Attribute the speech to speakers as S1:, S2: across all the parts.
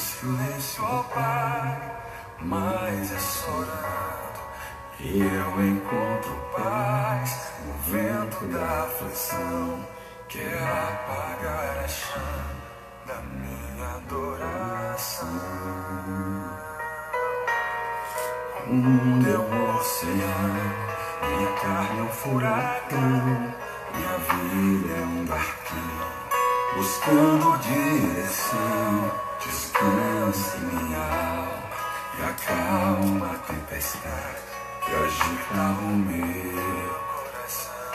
S1: silêncio, ó Pai, mas é só orando que eu encontro paz. O vento da aflição quer apagar a chama da minha adoração. O mundo é um oceano, minha carne é um furacão, minha vida é um barquinho buscando direção. Descansa em minha alma e acalma a tempestade que agita o meu coração.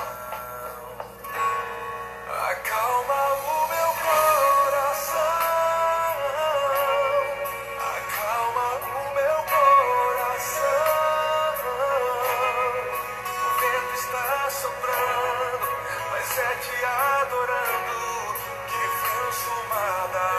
S1: Acalma o meu coração, acalma o meu coração. O vento está soprando, mas é te adorando que venço uma da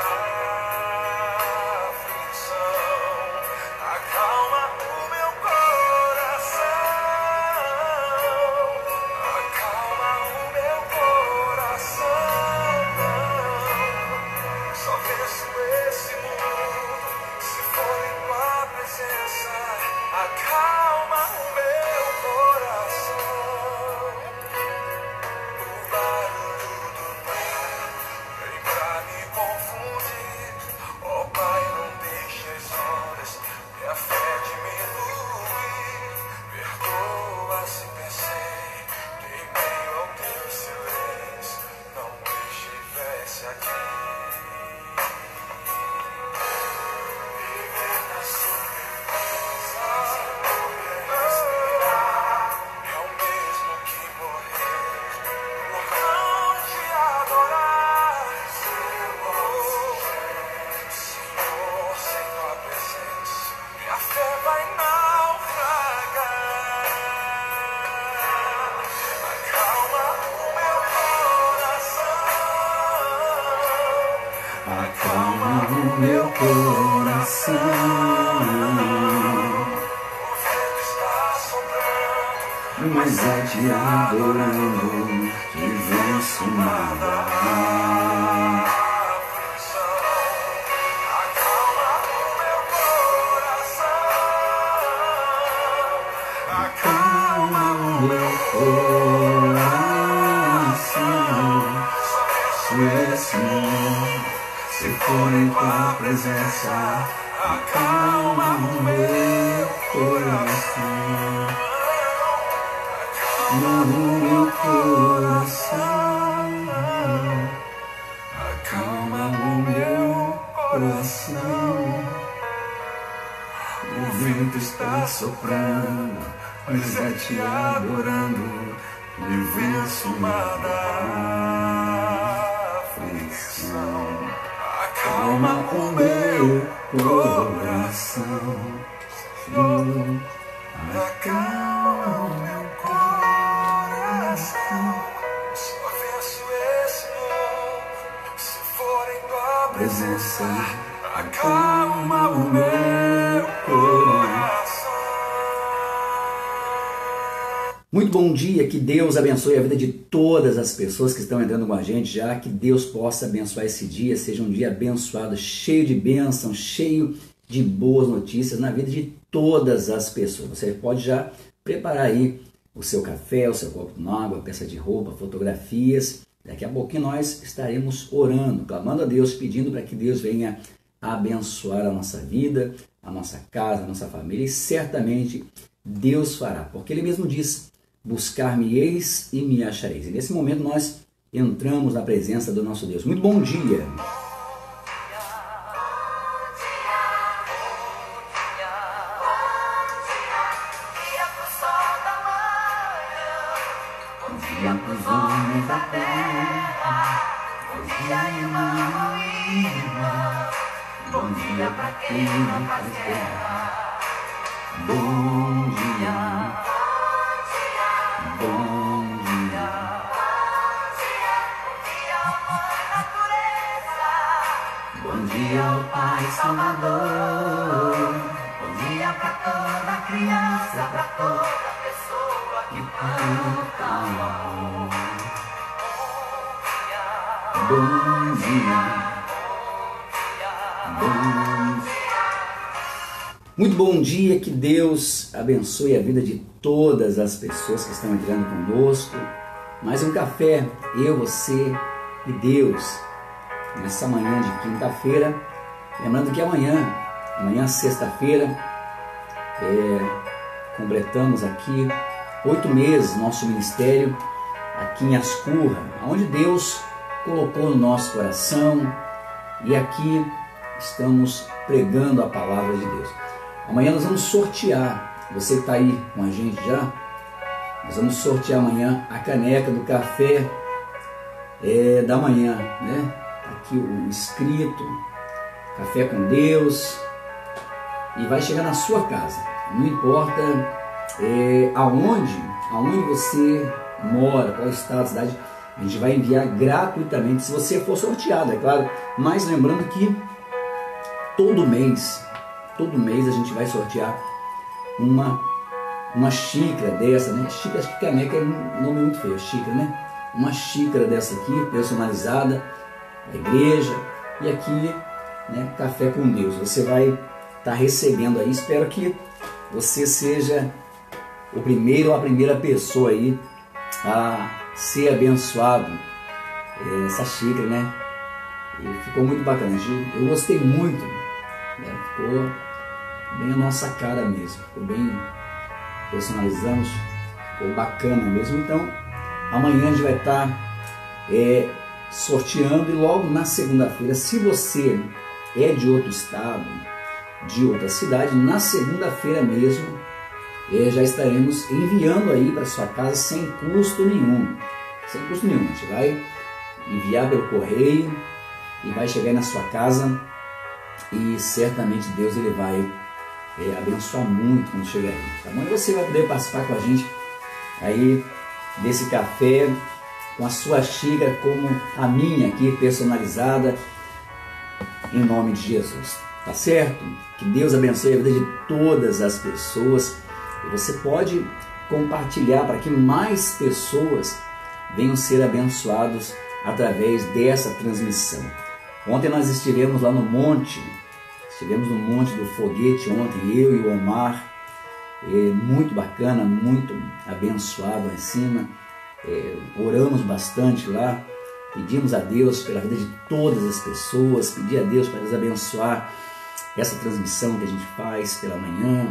S1: meu coração. Mas é te adorando que venço uma aflição. Acalma o meu coração, acalma o meu coração. Se esse mundo se for em tua presença, acalma o meu coração. No meu coração, acalma o meu coração. O vento está soprando, mas é te adorando e venço uma da aflição. Acalma o meu coração, Senhor, acalma o meu coração. Só venço esse mundo se for em tua presença. Acalma o meu coração.
S2: Muito bom dia, que Deus abençoe a vida de todas as pessoas que estão entrando com a gente já, que Deus possa abençoar esse dia, seja um dia abençoado, cheio de bênção, cheio de boas notícias na vida de todas as pessoas. Você pode já preparar aí o seu café, o seu copo com água, peça de roupa, fotografias. Daqui a pouquinho nós estaremos orando, clamando a Deus, pedindo para que Deus venha abençoar a nossa vida, a nossa casa, a nossa família, e certamente Deus fará, porque Ele mesmo diz: buscar-me-eis e me achareis. E nesse momento nós entramos na presença do nosso Deus. Muito bom dia!
S1: Bom dia pros homens da terra, bom dia irmão e irmã, bom dia pra quem não faz guerra, bom dia. Bom dia, bom dia ao Pai Salvador, bom dia pra toda criança, pra toda pessoa que canta amor. Bom dia, bom dia.
S2: Muito bom dia, que Deus abençoe a vida de todas as pessoas que estão entrando conosco. Mais um café, eu, você e Deus, nessa manhã de quinta-feira. Lembrando que amanhã sexta-feira, completamos aqui 8 meses nosso ministério aqui em Ascurra, onde Deus colocou no nosso coração, e aqui estamos pregando a palavra de Deus. Amanhã nós vamos sortear, você que está aí com a gente já, nós vamos sortear amanhã a caneca do café da manhã, né? Aqui o escrito, Café com Deus, e vai chegar na sua casa, não importa aonde você mora, qual estado da cidade, a gente vai enviar gratuitamente, se você for sorteado, é claro, mas lembrando que todo mês a gente vai sortear uma xícara dessa, né? Xícara, acho que caneca é um nome muito feio, xícara, né? Uma xícara dessa aqui, personalizada, da igreja, e aqui, né, Café com Deus. Você vai estar recebendo aí, espero que você seja o primeiro ou a primeira pessoa aí a ser abençoado. Essa xícara, né? E ficou muito bacana, eu gostei muito, né? Ficou bem a nossa cara mesmo, ficou bem personalizamos, ficou bacana mesmo. Então amanhã a gente vai estar sorteando, e logo na segunda-feira, se você é de outro estado, de outra cidade, na segunda-feira mesmo já estaremos enviando aí para sua casa sem custo nenhum. Sem custo nenhum, a gente vai enviar pelo correio e vai chegar aí na sua casa, e certamente Deus ele vai abençoar muito quando chegar aí, tá bom? E você vai poder participar com a gente aí desse café, com a sua xícara, como a minha aqui, personalizada, em nome de Jesus, tá certo? Que Deus abençoe a vida de todas as pessoas, e você pode compartilhar para que mais pessoas venham ser abençoados através dessa transmissão. Ontem nós estivemos lá no monte do foguete ontem, eu e o Omar, muito bacana, muito abençoado lá em cima, oramos bastante lá, pedimos a Deus pela vida de todas as pessoas, pedi a Deus para Deus abençoar essa transmissão que a gente faz pela manhã,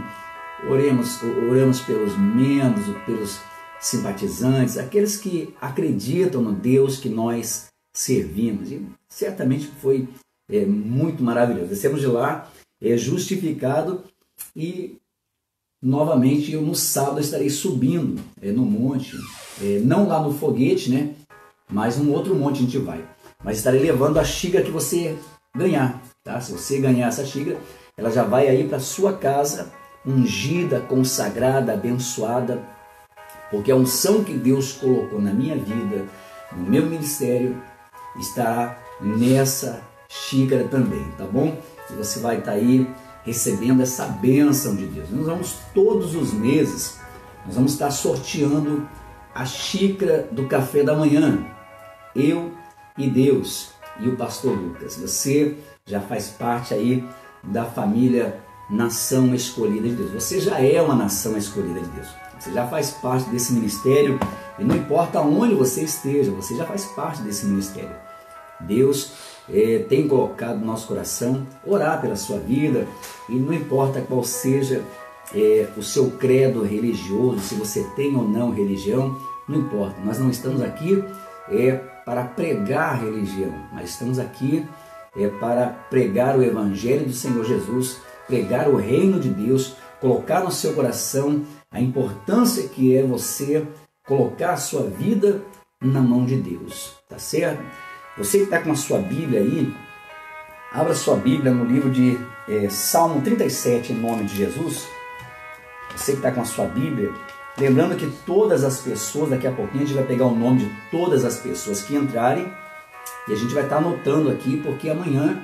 S2: oramos pelos membros, pelos simpatizantes, aqueles que acreditam no Deus que nós servimos, e certamente foi muito maravilhoso. Descemos de lá justificado, e novamente eu no sábado estarei subindo no monte, não lá no foguete, né? Mas um outro monte a gente vai. Mas estarei levando a xícara que você ganhar, tá? Se você ganhar essa xícara, ela já vai aí para sua casa, ungida, consagrada, abençoada, porque a unção que Deus colocou na minha vida, no meu ministério, está nessa xícara também, tá bom? E você vai estar aí recebendo essa bênção de Deus. Nós vamos todos os meses, nós vamos estar sorteando a xícara do café da manhã, eu e Deus e o pastor Lucas. Você já faz parte aí da família Nação Escolhida de Deus. Você já é uma nação escolhida de Deus. Você já faz parte desse ministério, e não importa onde você esteja, você já faz parte desse ministério. Deus tem colocado no nosso coração orar pela sua vida, e não importa qual seja o seu credo religioso, se você tem ou não religião, não importa. Nós não estamos aqui para pregar religião, mas estamos aqui para pregar o Evangelho do Senhor Jesus, pregar o reino de Deus, colocar no seu coração a importância que é você colocar a sua vida na mão de Deus, tá certo? Você que está com a sua Bíblia aí, abra sua Bíblia no livro de Salmo 37, em nome de Jesus. Você que está com a sua Bíblia, lembrando que todas as pessoas, daqui a pouquinho a gente vai pegar o nome de todas as pessoas que entrarem, e a gente vai estar anotando aqui, porque amanhã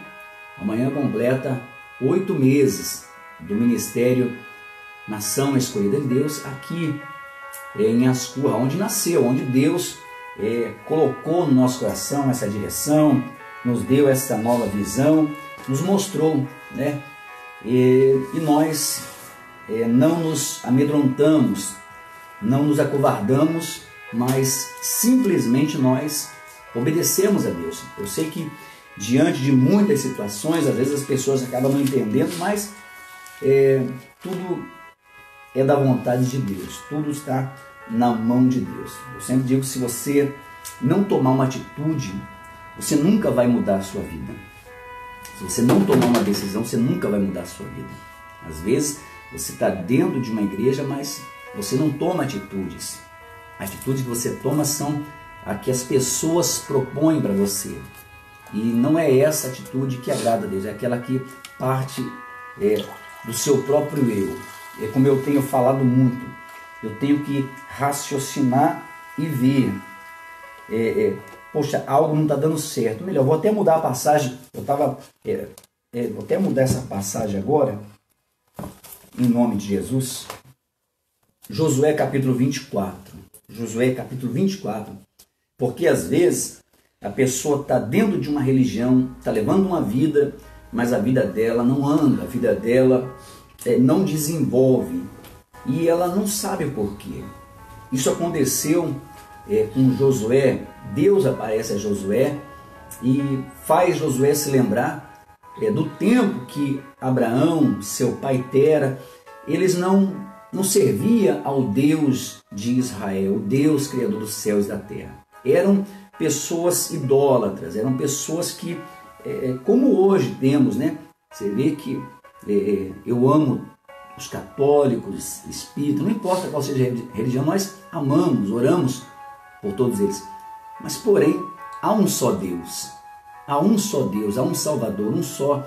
S2: completa 8 meses do Ministério Nação Escolhida de Deus, aqui em Ascurra, onde nasceu, onde Deus colocou no nosso coração essa direção, nos deu essa nova visão, nos mostrou, né, e nós não nos amedrontamos, não nos acovardamos, mas simplesmente nós obedecemos a Deus. Eu sei que diante de muitas situações, às vezes as pessoas acabam não entendendo, mas tudo é da vontade de Deus, tudo está na mão de Deus. Eu sempre digo que se você não tomar uma atitude, você nunca vai mudar a sua vida. Se você não tomar uma decisão, você nunca vai mudar a sua vida. Às vezes você está dentro de uma igreja, mas você não toma atitudes. As atitudes que você toma são a que as pessoas propõem para você. E não é essa atitude que agrada a Deus, é aquela que parte do seu próprio eu. É como eu tenho falado muito, eu tenho que raciocinar e ver. Poxa, algo não está dando certo. Melhor, vou até mudar a passagem. Vou até mudar essa passagem agora, em nome de Jesus. Josué capítulo 24. Josué capítulo 24. Porque às vezes a pessoa está dentro de uma religião, está levando uma vida, mas a vida dela não anda, a vida dela não desenvolve. E ela não sabe o porquê. Isso aconteceu com Josué. Deus aparece a Josué e faz Josué se lembrar do tempo que Abraão, seu pai Tera, eles não serviam ao Deus de Israel, o Deus criador dos céus e da terra. Eram pessoas idólatras, eram pessoas que, como hoje temos, né? Você vê que eu amo os católicos, espíritas, não importa qual seja a religião, nós amamos, oramos por todos eles. Mas, porém, há um só Deus, há um só Deus, há um Salvador, um só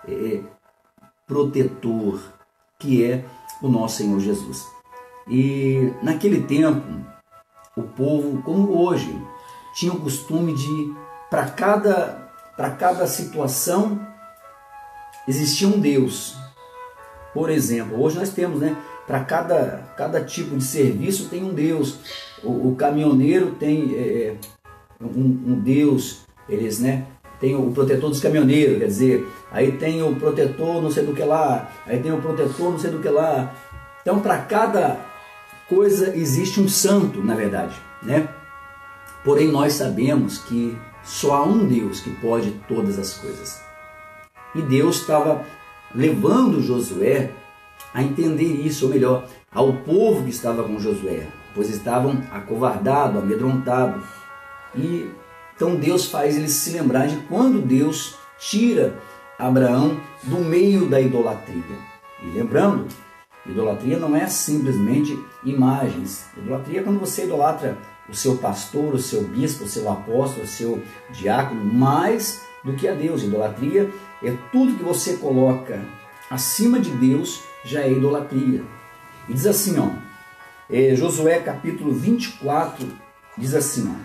S2: protetor, que é o nosso Senhor Jesus. E naquele tempo, o povo, como hoje, tinha o costume de, para cada situação, existia um Deus. Por exemplo, hoje nós temos, né? Para cada tipo de serviço tem um Deus. O caminhoneiro tem um Deus, eles, né? Tem o protetor dos caminhoneiros, quer dizer, aí tem o protetor não sei do que lá, aí tem o protetor não sei do que lá. Então, para cada coisa existe um santo, na verdade, né? Porém, nós sabemos que só há um Deus que pode todas as coisas. E Deus estava levando Josué a entender isso, ou melhor, ao povo que estava com Josué, pois estavam acovardados, amedrontados. E então Deus faz eles se lembrar de quando Deus tira Abraão do meio da idolatria. E lembrando, idolatria não é simplesmente imagens. Idolatria é quando você idolatra o seu pastor, o seu bispo, o seu apóstolo, o seu diácono, mais do que a Deus. Idolatria é tudo que você coloca acima de Deus, já é idolatria. E diz assim, Josué capítulo 24, diz assim,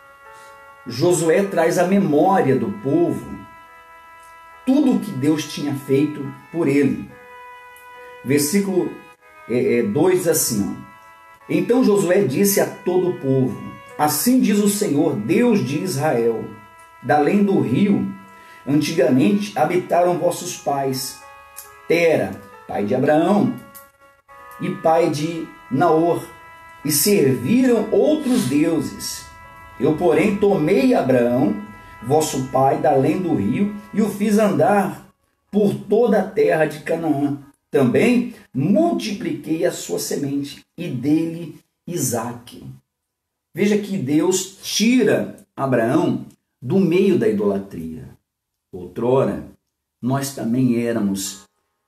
S2: Josué traz à memória do povo tudo o que Deus tinha feito por ele. Versículo 2 diz assim, Então Josué disse a todo o povo, assim diz o Senhor, Deus de Israel, da além do rio, antigamente habitaram vossos pais, Tera, pai de Abraão, e pai de Naor, e serviram outros deuses. Eu, porém, tomei Abraão, vosso pai, da além do rio, e o fiz andar por toda a terra de Canaã. Também multipliquei a sua semente, e dele Isaque. Veja que Deus tira Abraão do meio da idolatria. Outrora, nós também éramos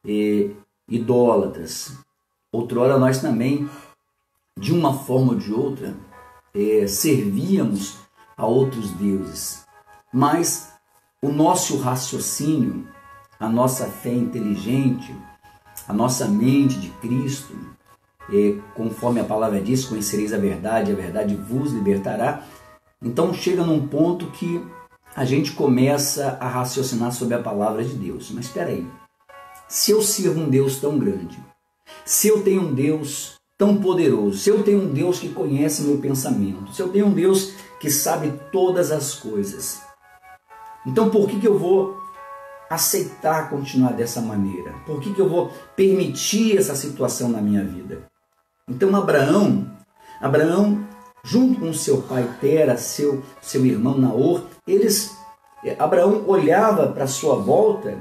S2: idólatras. Outrora, nós também, de uma forma ou de outra, servíamos a outros deuses. Mas o nosso raciocínio, a nossa fé inteligente, a nossa mente de Cristo, conforme a palavra diz, conhecereis a verdade vos libertará. Então chega num ponto que a gente começa a raciocinar sobre a palavra de Deus. Mas espera aí, se eu sirvo um Deus tão grande, se eu tenho um Deus tão poderoso, se eu tenho um Deus que conhece meu pensamento, se eu tenho um Deus que sabe todas as coisas, então por que eu vou aceitar continuar dessa maneira? Por que eu vou permitir essa situação na minha vida? Então Abraão, junto com seu pai Tera, seu irmão Naor, Abraão olhava para a sua volta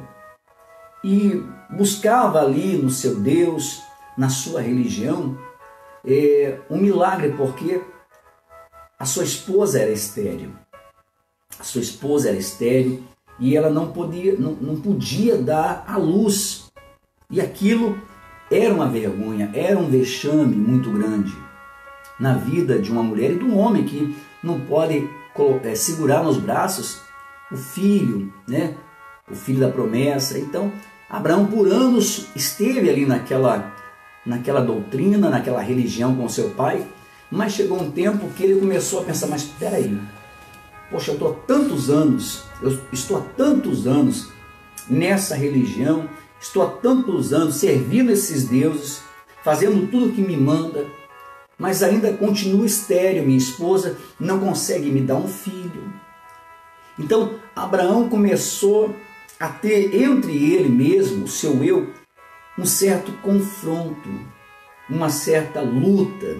S2: e buscava ali no seu Deus, na sua religião, um milagre, porque a sua esposa era estéril. A sua esposa era estéril e ela não podia dar à luz. E aquilo era uma vergonha, era um vexame muito grande na vida de uma mulher e de um homem que não pode segurar nos braços o filho, né? O filho da promessa. Então, Abraão por anos esteve ali naquela doutrina, naquela religião com seu pai, mas chegou um tempo que ele começou a pensar, mas espera aí, poxa, eu estou há tantos anos nessa religião, estou há tantos anos servindo esses deuses, fazendo tudo que me manda, mas ainda continuo estéril, minha esposa não consegue me dar um filho. Então Abraão começou a ter entre ele mesmo, o seu eu, um certo confronto, uma certa luta,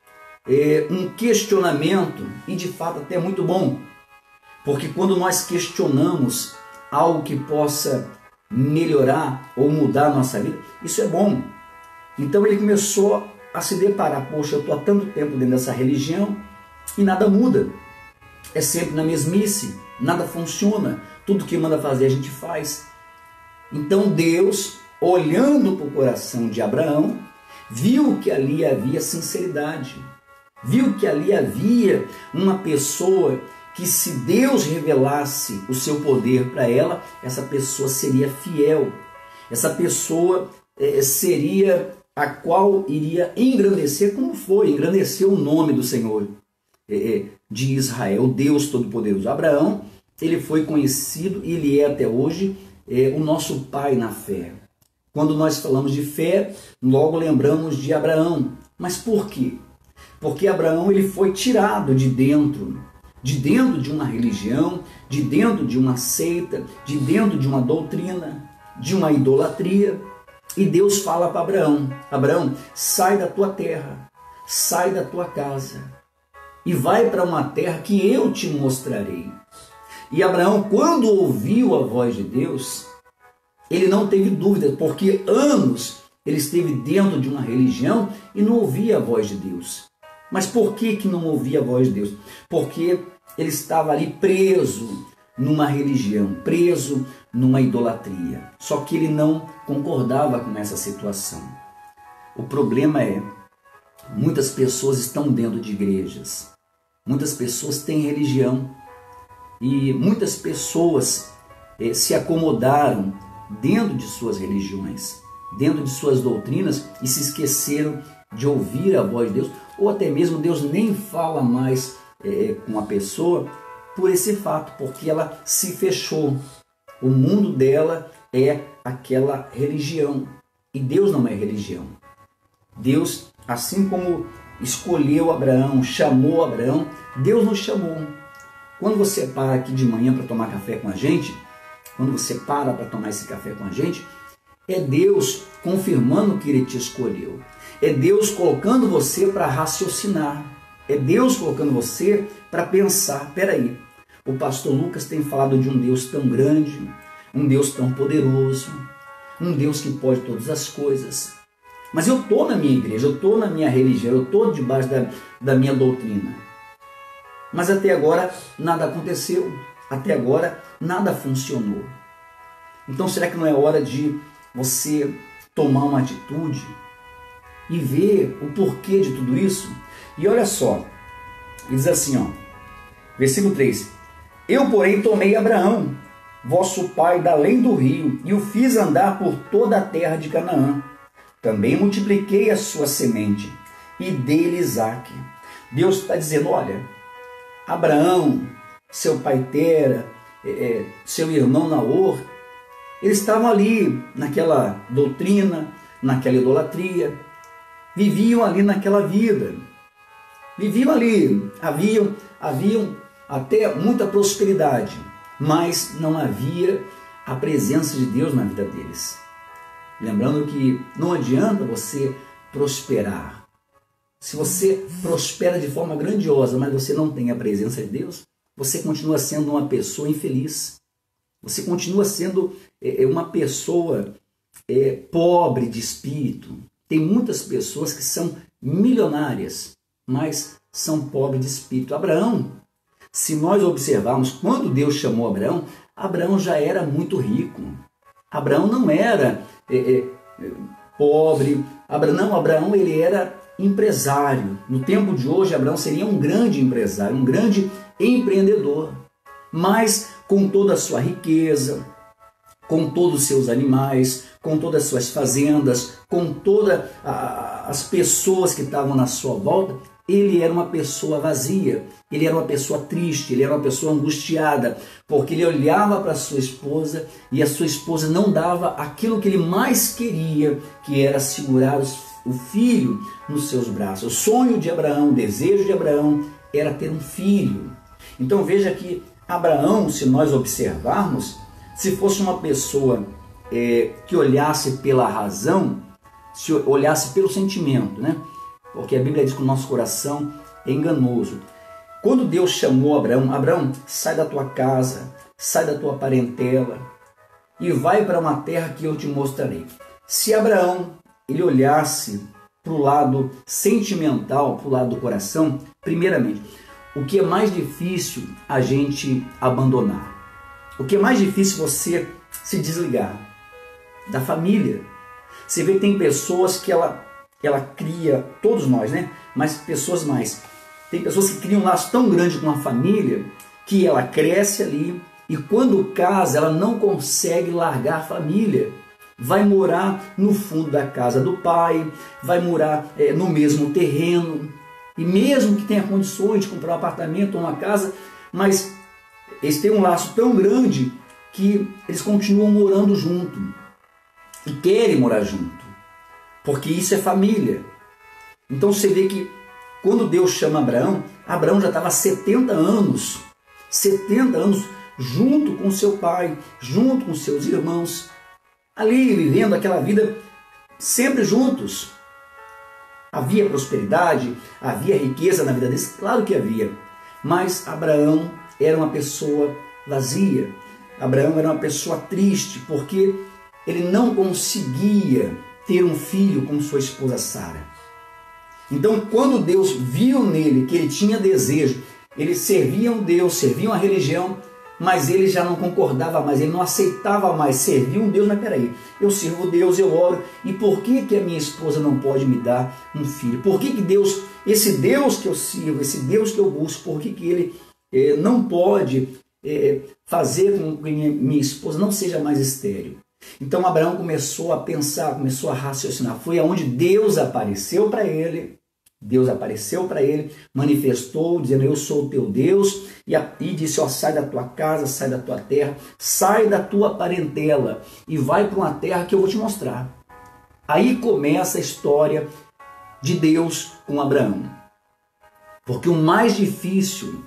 S2: um questionamento, e de fato até muito bom, porque quando nós questionamos algo que possa melhorar ou mudar a nossa vida, isso é bom. Então ele começou a se deparar, poxa, eu estou há tanto tempo dentro dessa religião e nada muda, é sempre na mesmice, nada funciona, tudo que manda fazer a gente faz. Então Deus, olhando para o coração de Abraão, viu que ali havia sinceridade, viu que ali havia uma pessoa que, se Deus revelasse o seu poder para ela, essa pessoa seria fiel, essa pessoa seria a qual iria engrandecer, como foi, engrandecer o nome do Senhor de Israel, Deus Todo-Poderoso. Abraão, ele foi conhecido, e ele é até hoje o nosso pai na fé. Quando nós falamos de fé, logo lembramos de Abraão. Mas por quê? Porque Abraão ele foi tirado de dentro de uma religião, de dentro de uma seita, de dentro de uma doutrina, de uma idolatria. E Deus fala para Abraão: Abraão, sai da tua terra, sai da tua casa e vai para uma terra que eu te mostrarei. E Abraão, quando ouviu a voz de Deus, ele não teve dúvida, porque anos ele esteve dentro de uma religião e não ouvia a voz de Deus. Mas por que não ouvia a voz de Deus? Porque ele estava ali preso numa religião, preso numa idolatria. Só que ele não concordava com essa situação. O problema é, muitas pessoas estão dentro de igrejas, muitas pessoas têm religião e muitas pessoas se acomodaram dentro de suas religiões, dentro de suas doutrinas, e se esqueceram de ouvir a voz de Deus, ou até mesmo Deus nem fala mais com a pessoa por esse fato, porque ela se fechou. O mundo dela é aquela religião, e Deus não é religião. Deus, assim como escolheu Abraão, chamou Abraão, Deus nos chamou. Quando você para aqui de manhã para tomar café com a gente, quando você para tomar esse café com a gente, é Deus confirmando que Ele te escolheu. É Deus colocando você para raciocinar. É Deus colocando você para pensar. Peraí, o pastor Lucas tem falado de um Deus tão grande, um Deus tão poderoso, um Deus que pode todas as coisas. Mas eu estou na minha igreja, eu estou na minha religião, eu estou debaixo da minha doutrina. Mas até agora nada aconteceu, até agora nada funcionou. Então será que não é hora de você tomar uma atitude e ver o porquê de tudo isso? E olha só, ele diz assim, ó, versículo 3: Eu, porém, tomei Abraão, vosso pai, da além do rio, e o fiz andar por toda a terra de Canaã. Também multipliquei a sua semente, e dei-lhe Isaque. Deus está dizendo, olha, Abraão, seu pai Tera, seu irmão Naor, eles estavam ali naquela doutrina, naquela idolatria, viviam ali naquela vida, viviam ali, haviam até muita prosperidade, mas não havia a presença de Deus na vida deles. Lembrando que não adianta você prosperar. Se você prospera de forma grandiosa, mas você não tem a presença de Deus, você continua sendo uma pessoa infeliz. Você continua sendo uma pessoa pobre de espírito. Tem muitas pessoas que são milionárias, mas são pobres de espírito. Abraão, se nós observarmos, quando Deus chamou Abraão, Abraão já era muito rico. Abraão não era pobre. Abraão ele era empresário. No tempo de hoje, Abraão seria um grande empresário, um grande empreendedor. Mas com toda a sua riqueza, com todos os seus animais, com todas as suas fazendas, com todas as pessoas que estavam na sua volta, ele era uma pessoa vazia, ele era uma pessoa triste, ele era uma pessoa angustiada, porque ele olhava para sua esposa e a sua esposa não dava aquilo que ele mais queria, que era segurar o filho nos seus braços. O sonho de Abraão, o desejo de Abraão era ter um filho. Então veja que Abraão, se nós observarmos, se fosse uma pessoa que olhasse pela razão, se olhasse pelo sentimento, né? Porque a Bíblia diz que o nosso coração é enganoso. Quando Deus chamou Abraão, Abraão, sai da tua casa, sai da tua parentela e vai para uma terra que eu te mostrarei. Se Abraão ele olhasse para o lado sentimental, para o lado do coração, primeiramente, o que é mais difícil a gente abandonar? O que é mais difícil você se desligar? Da família. Você vê que tem pessoas que ela cria, todos nós, né? Mas pessoas mais. Tem pessoas que criam um laço tão grande com a família que ela cresce ali e quando casa ela não consegue largar a família. Vai morar no fundo da casa do pai, vai morar no mesmo terreno. E mesmo que tenha condições de comprar um apartamento ou uma casa, mas eles têm um laço tão grande que eles continuam morando junto. E querem morar junto. Porque isso é família. Então você vê que quando Deus chama Abraão, Abraão já estava há 70 anos junto com seu pai, junto com seus irmãos, ali vivendo aquela vida sempre juntos. Havia prosperidade, havia riqueza na vida deles, claro que havia. Mas Abraão era uma pessoa vazia. Abraão era uma pessoa triste, porque ele não conseguia ter um filho com sua esposa Sara. Então, quando Deus viu nele que ele tinha desejo, eles serviam Deus, serviam a religião, mas ele já não concordava mais, ele não aceitava mais servir um Deus. Mas peraí, eu sirvo Deus, eu oro, e por que a minha esposa não pode me dar um filho? Por que Deus, esse Deus que eu sirvo, esse Deus que eu busco, por que ele não pode fazer com que minha esposa não seja mais estéril? Então Abraão começou a pensar, começou a raciocinar. Foi aonde Deus apareceu para ele. Deus apareceu para ele, manifestou, dizendo: eu sou o teu Deus, e disse: ó, sai da tua casa, sai da tua terra, sai da tua parentela e vai para uma terra que eu vou te mostrar. Aí começa a história de Deus com Abraão. Porque o mais difícil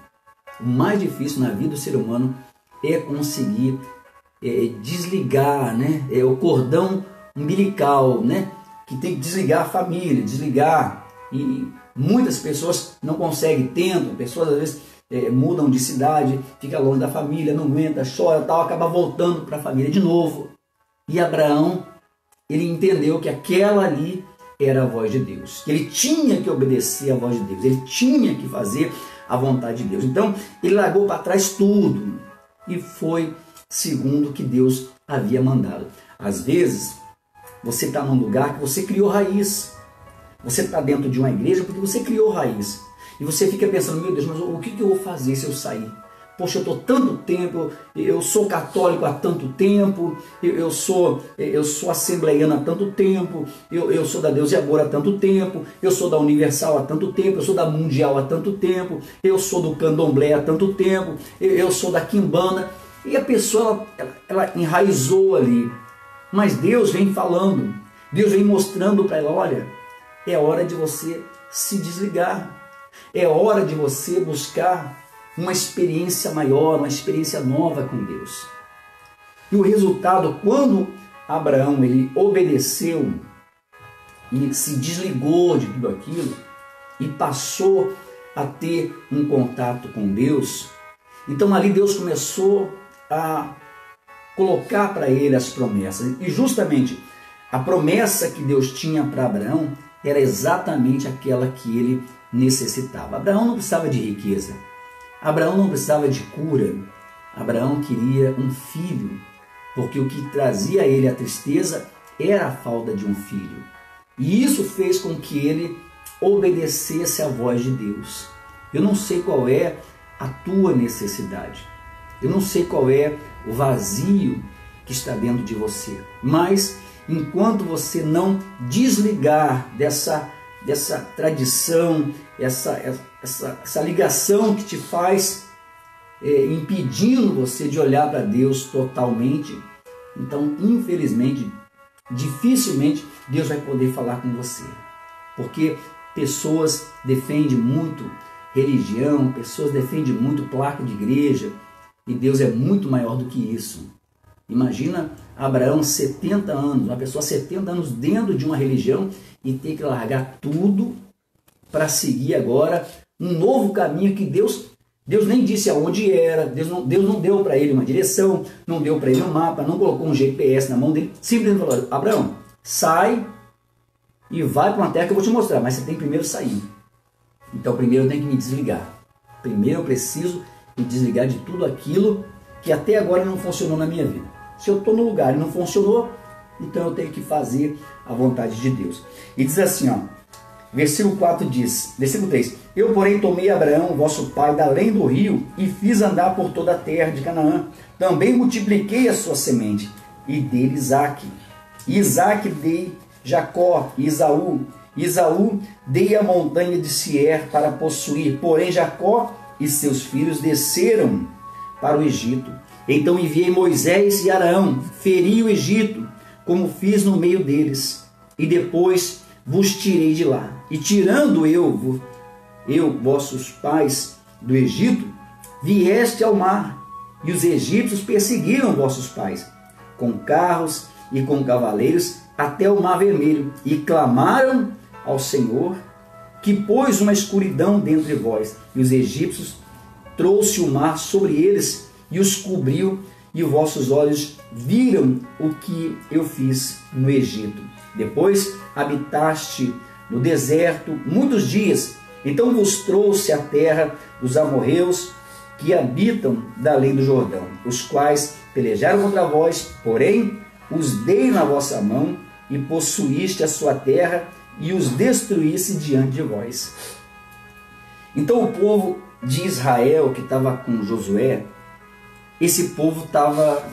S2: na vida do ser humano é conseguir desligar, né? É o cordão umbilical, né? Que tem que desligar a família, desligar. E muitas pessoas não conseguem, tentam, pessoas às vezes mudam de cidade, fica longe da família, não aguenta, chora, tal, acaba voltando para a família de novo. E Abraão, ele entendeu que aquela ali era a voz de Deus, que ele tinha que obedecer à voz de Deus, ele tinha que fazer a vontade de Deus. Então ele largou para trás tudo e foi segundo o que Deus havia mandado. Às vezes você está num lugar que você criou raiz. Você está dentro de uma igreja porque você criou raiz. E você fica pensando: meu Deus, mas o que eu vou fazer se eu sair? Poxa, eu estou tanto tempo, eu sou católico há tanto tempo, eu sou assembleiano há tanto tempo, eu sou da Deus e Amor há tanto tempo, eu sou da Universal há tanto tempo, eu sou da Mundial há tanto tempo, eu sou do Candomblé há tanto tempo, eu sou da Quimbanda. E a pessoa, ela enraizou ali. Mas Deus vem falando, Deus vem mostrando para ela: olha, é hora de você se desligar. É hora de você buscar uma experiência maior, uma experiência nova com Deus. E o resultado, quando Abraão ele obedeceu e se desligou de tudo aquilo e passou a ter um contato com Deus, então ali Deus começou a colocar para ele as promessas. E justamente a promessa que Deus tinha para Abraão era exatamente aquela que ele necessitava. Abraão não precisava de riqueza, Abraão não precisava de cura, Abraão queria um filho, porque o que trazia a ele a tristeza era a falta de um filho. E isso fez com que ele obedecesse à voz de Deus. Eu não sei qual é a tua necessidade, eu não sei qual é o vazio que está dentro de você, mas enquanto você não desligar dessa tradição, essa ligação que te faz impedindo você de olhar para Deus totalmente, então infelizmente, dificilmente Deus vai poder falar com você, porque pessoas defendem muito religião, pessoas defendem muito placa de igreja, e Deus é muito maior do que isso. Imagina Abraão, 70 anos, uma pessoa 70 anos dentro de uma religião e ter que largar tudo para seguir agora um novo caminho que Deus nem disse aonde era, Deus não deu para ele uma direção, não deu para ele um mapa, não colocou um GPS na mão dele, simplesmente falou: Abraão, sai e vai para uma terra que eu vou te mostrar, mas você tem que primeiro sair. Então primeiro eu tenho que me desligar, primeiro eu preciso me desligar de tudo aquilo que até agora não funcionou na minha vida. Se eu estou no lugar e não funcionou, então eu tenho que fazer a vontade de Deus. E diz assim, ó, versículo 4 diz, versículo 3, eu porém tomei Abraão, vosso pai, da além do rio, e fiz andar por toda a terra de Canaã. Também multipliquei a sua semente, e dei Isaque. E Isaque dei Jacó e Esaú. Esaú dei a montanha de Sier para possuir. Porém Jacó e seus filhos desceram para o Egito. Então enviei Moisés e Arão, feri o Egito, como fiz no meio deles, e depois vos tirei de lá. E tirando eu vossos pais do Egito, vieste ao mar, e os egípcios perseguiram vossos pais, com carros e com cavaleiros, até o mar vermelho, e clamaram ao Senhor, que pôs uma escuridão dentre vós, e os egípcios trouxe o mar sobre eles, e os cobriu, e vossos olhos viram o que eu fiz no Egito. Depois habitaste no deserto muitos dias, então vos trouxe a terra dos amorreus que habitam da além do Jordão, os quais pelejaram contra vós, porém os dei na vossa mão, e possuíste a sua terra, e os destruísse diante de vós. Então o povo de Israel que estava com Josué, esse povo estava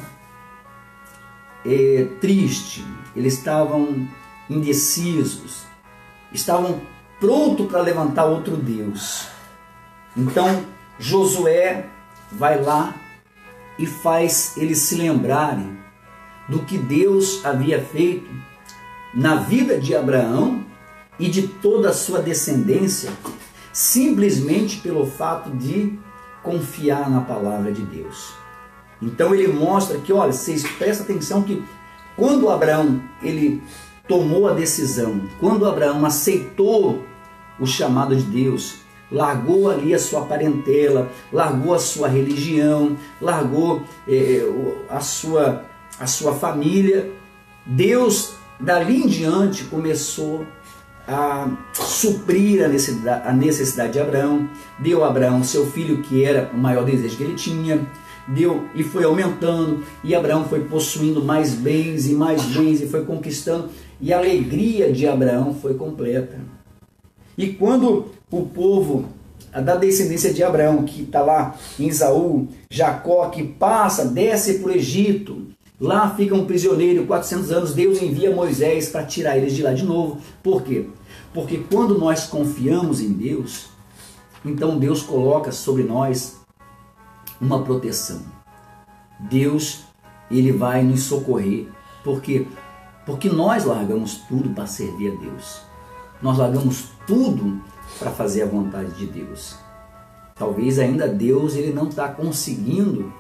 S2: triste, eles estavam indecisos, estavam prontos para levantar outro Deus. Então Josué vai lá e faz eles se lembrarem do que Deus havia feito na vida de Abraão e de toda a sua descendência, simplesmente pelo fato de confiar na palavra de Deus. Então ele mostra que, olha, vocês prestem atenção que quando Abraão ele tomou a decisão, quando Abraão aceitou o chamado de Deus, largou ali a sua parentela, largou a sua religião, largou a sua família, Deus dali em diante começou a suprir a necessidade de Abraão, deu a Abraão seu filho, que era o maior desejo que ele tinha, deu e foi aumentando, e Abraão foi possuindo mais bens, e foi conquistando, e a alegria de Abraão foi completa. E quando o povo da descendência de Abraão, que está lá em Esaú, Jacó, que desce para o Egito, lá fica um prisioneiro, 400 anos, Deus envia Moisés para tirar eles de lá de novo. Por quê? Porque quando nós confiamos em Deus, então Deus coloca sobre nós uma proteção. Deus, ele vai nos socorrer. Por quê? Porque nós largamos tudo para servir a Deus. Nós largamos tudo para fazer a vontade de Deus. Talvez ainda Deus ele não está conseguindo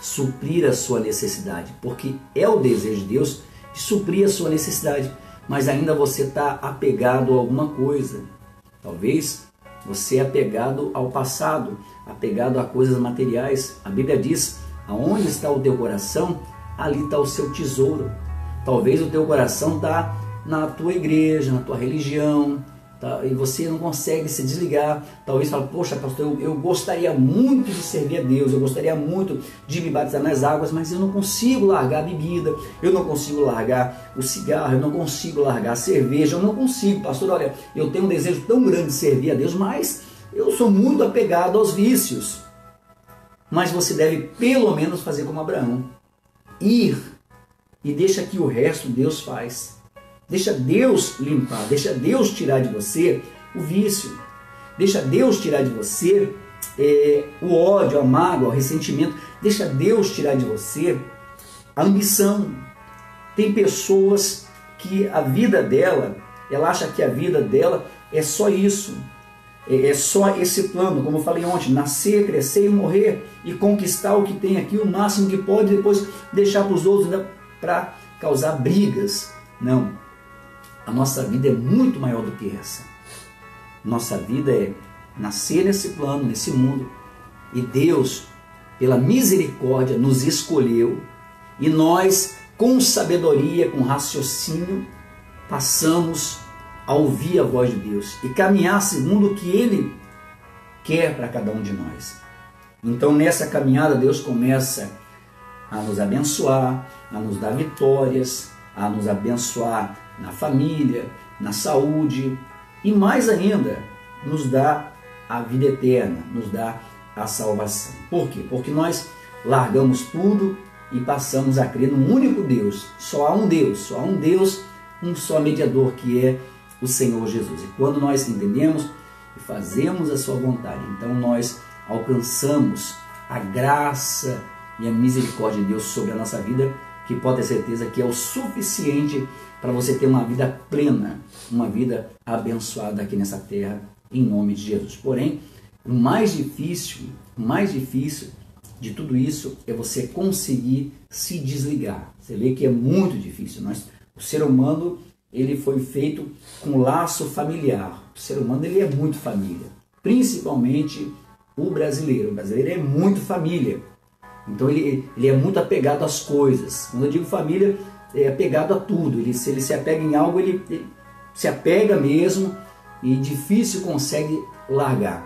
S2: suprir a sua necessidade, porque é o desejo de Deus de suprir a sua necessidade, mas ainda você está apegado a alguma coisa. Talvez você é apegado ao passado, apegado a coisas materiais. A Bíblia diz, aonde está o teu coração, ali está o seu tesouro. Talvez o teu coração está na tua igreja, na tua religião, tá? E você não consegue se desligar. Talvez fale, poxa pastor, eu gostaria muito de servir a Deus, eu gostaria muito de me batizar nas águas, mas eu não consigo largar a bebida, eu não consigo largar o cigarro, eu não consigo largar a cerveja, eu não consigo, pastor, olha, eu tenho um desejo tão grande de servir a Deus, mas eu sou muito apegado aos vícios. Mas você deve pelo menos fazer como Abraão, ir e deixa que o resto Deus faz. Deixa Deus limpar, deixa Deus tirar de você o vício, deixa Deus tirar de você o ódio, a mágoa, o ressentimento, deixa Deus tirar de você a ambição. Tem pessoas que a vida dela, ela acha que a vida dela é só isso, é só esse plano, como eu falei ontem, nascer, crescer e morrer e conquistar o que tem aqui, o máximo que pode, depois deixar para os outros para causar brigas. Não. A nossa vida é muito maior do que essa. Nossa vida é nascer nesse plano, nesse mundo. E Deus, pela misericórdia, nos escolheu. E nós, com sabedoria, com raciocínio, passamos a ouvir a voz de Deus e caminhar segundo o que Ele quer para cada um de nós. Então, nessa caminhada, Deus começa a nos abençoar, a nos dar vitórias, a nos abençoar na família, na saúde e mais ainda, nos dá a vida eterna, nos dá a salvação. Por quê? Porque nós largamos tudo e passamos a crer num único Deus. Só há um Deus, um só mediador, que é o Senhor Jesus. E quando nós entendemos e fazemos a sua vontade, então nós alcançamos a graça e a misericórdia de Deus sobre a nossa vida, que pode ter certeza que é o suficiente para você ter uma vida plena, uma vida abençoada aqui nessa terra, em nome de Jesus. Porém, o mais difícil de tudo isso é você conseguir se desligar. Você vê que é muito difícil. O ser humano, ele foi feito com laço familiar. O ser humano, ele é muito família. Principalmente o brasileiro. O brasileiro é muito família. Então ele é muito apegado às coisas. Quando eu digo família, é apegado a tudo. Se ele se apega em algo, ele se apega mesmo e difícil consegue largar.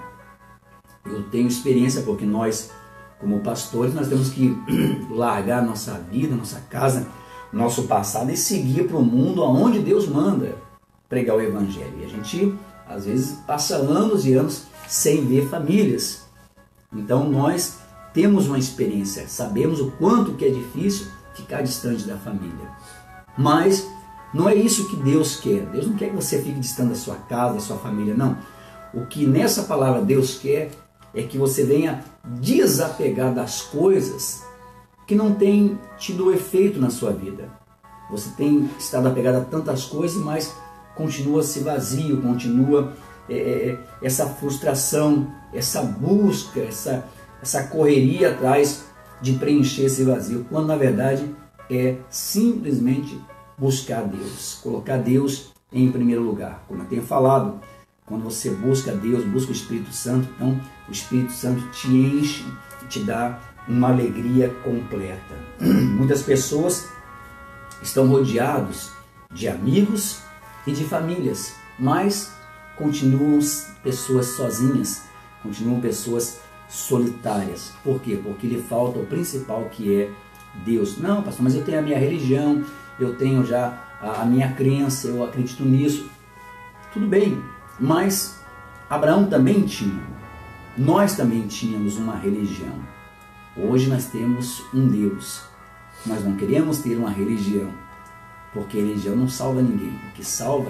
S2: Eu tenho experiência porque nós, como pastores, nós temos que largar nossa vida, nossa casa, nosso passado e seguir para o mundo aonde Deus manda pregar o Evangelho. E a gente, às vezes, passa anos e anos sem ver famílias. Então nós temos uma experiência, sabemos o quanto que é difícil ficar distante da família. Mas não é isso que Deus quer. Deus não quer que você fique distante da sua casa, da sua família, não. O que nessa palavra Deus quer é que você venha desapegar das coisas que não têm tido efeito na sua vida. Você tem estado apegado a tantas coisas, mas continua-se vazio, continua essa frustração, essa busca, essa correria atrás de preencher esse vazio, quando na verdade é simplesmente buscar Deus, colocar Deus em primeiro lugar. Como eu tenho falado, quando você busca Deus, busca o Espírito Santo, então o Espírito Santo te enche e te dá uma alegria completa. Muitas pessoas estão rodeados de amigos e de famílias, mas continuam pessoas sozinhas, continuam pessoas solitárias. Por quê? Porque lhe falta o principal, que é Deus. Não, pastor, mas eu tenho a minha religião, eu tenho já a minha crença, eu acredito nisso. Tudo bem, mas Abraão também tinha, nós também tínhamos uma religião. Hoje nós temos um Deus. Nós não queremos ter uma religião, porque a religião não salva ninguém. O que salva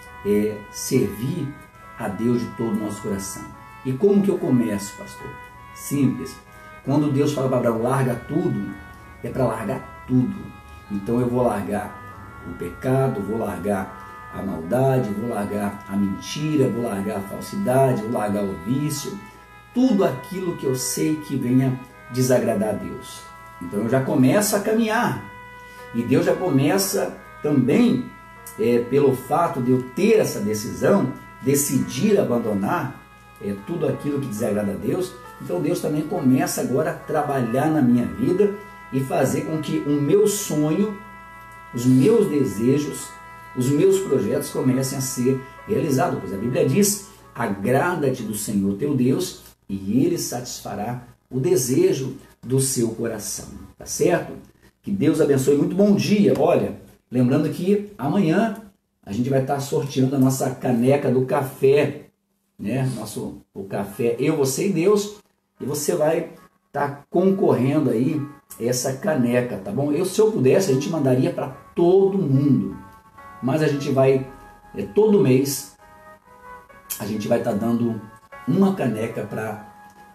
S2: é servir a Deus de todo o nosso coração. E como que eu começo, pastor? Simples. Quando Deus fala para Abraão, larga tudo, é para largar tudo. Então eu vou largar o pecado, vou largar a maldade, vou largar a mentira, vou largar a falsidade, vou largar o vício, tudo aquilo que eu sei que venha desagradar a Deus. Então eu já começo a caminhar. E Deus já começa também, pelo fato de eu ter essa decisão, decidir abandonar tudo aquilo que desagrada a Deus. Então Deus também começa agora a trabalhar na minha vida e fazer com que o meu sonho, os meus desejos, os meus projetos comecem a ser realizados. Pois a Bíblia diz: agrada-te do Senhor teu Deus e Ele satisfará o desejo do seu coração. Tá certo? Que Deus abençoe. Muito bom dia. Olha, lembrando que amanhã a gente vai estar sorteando a nossa caneca do café, né? O café Eu, Você e Deus. E você vai estar concorrendo aí essa caneca, tá bom? Se eu pudesse, a gente mandaria para todo mundo. Mas a gente vai, todo mês, a gente vai estar dando uma caneca para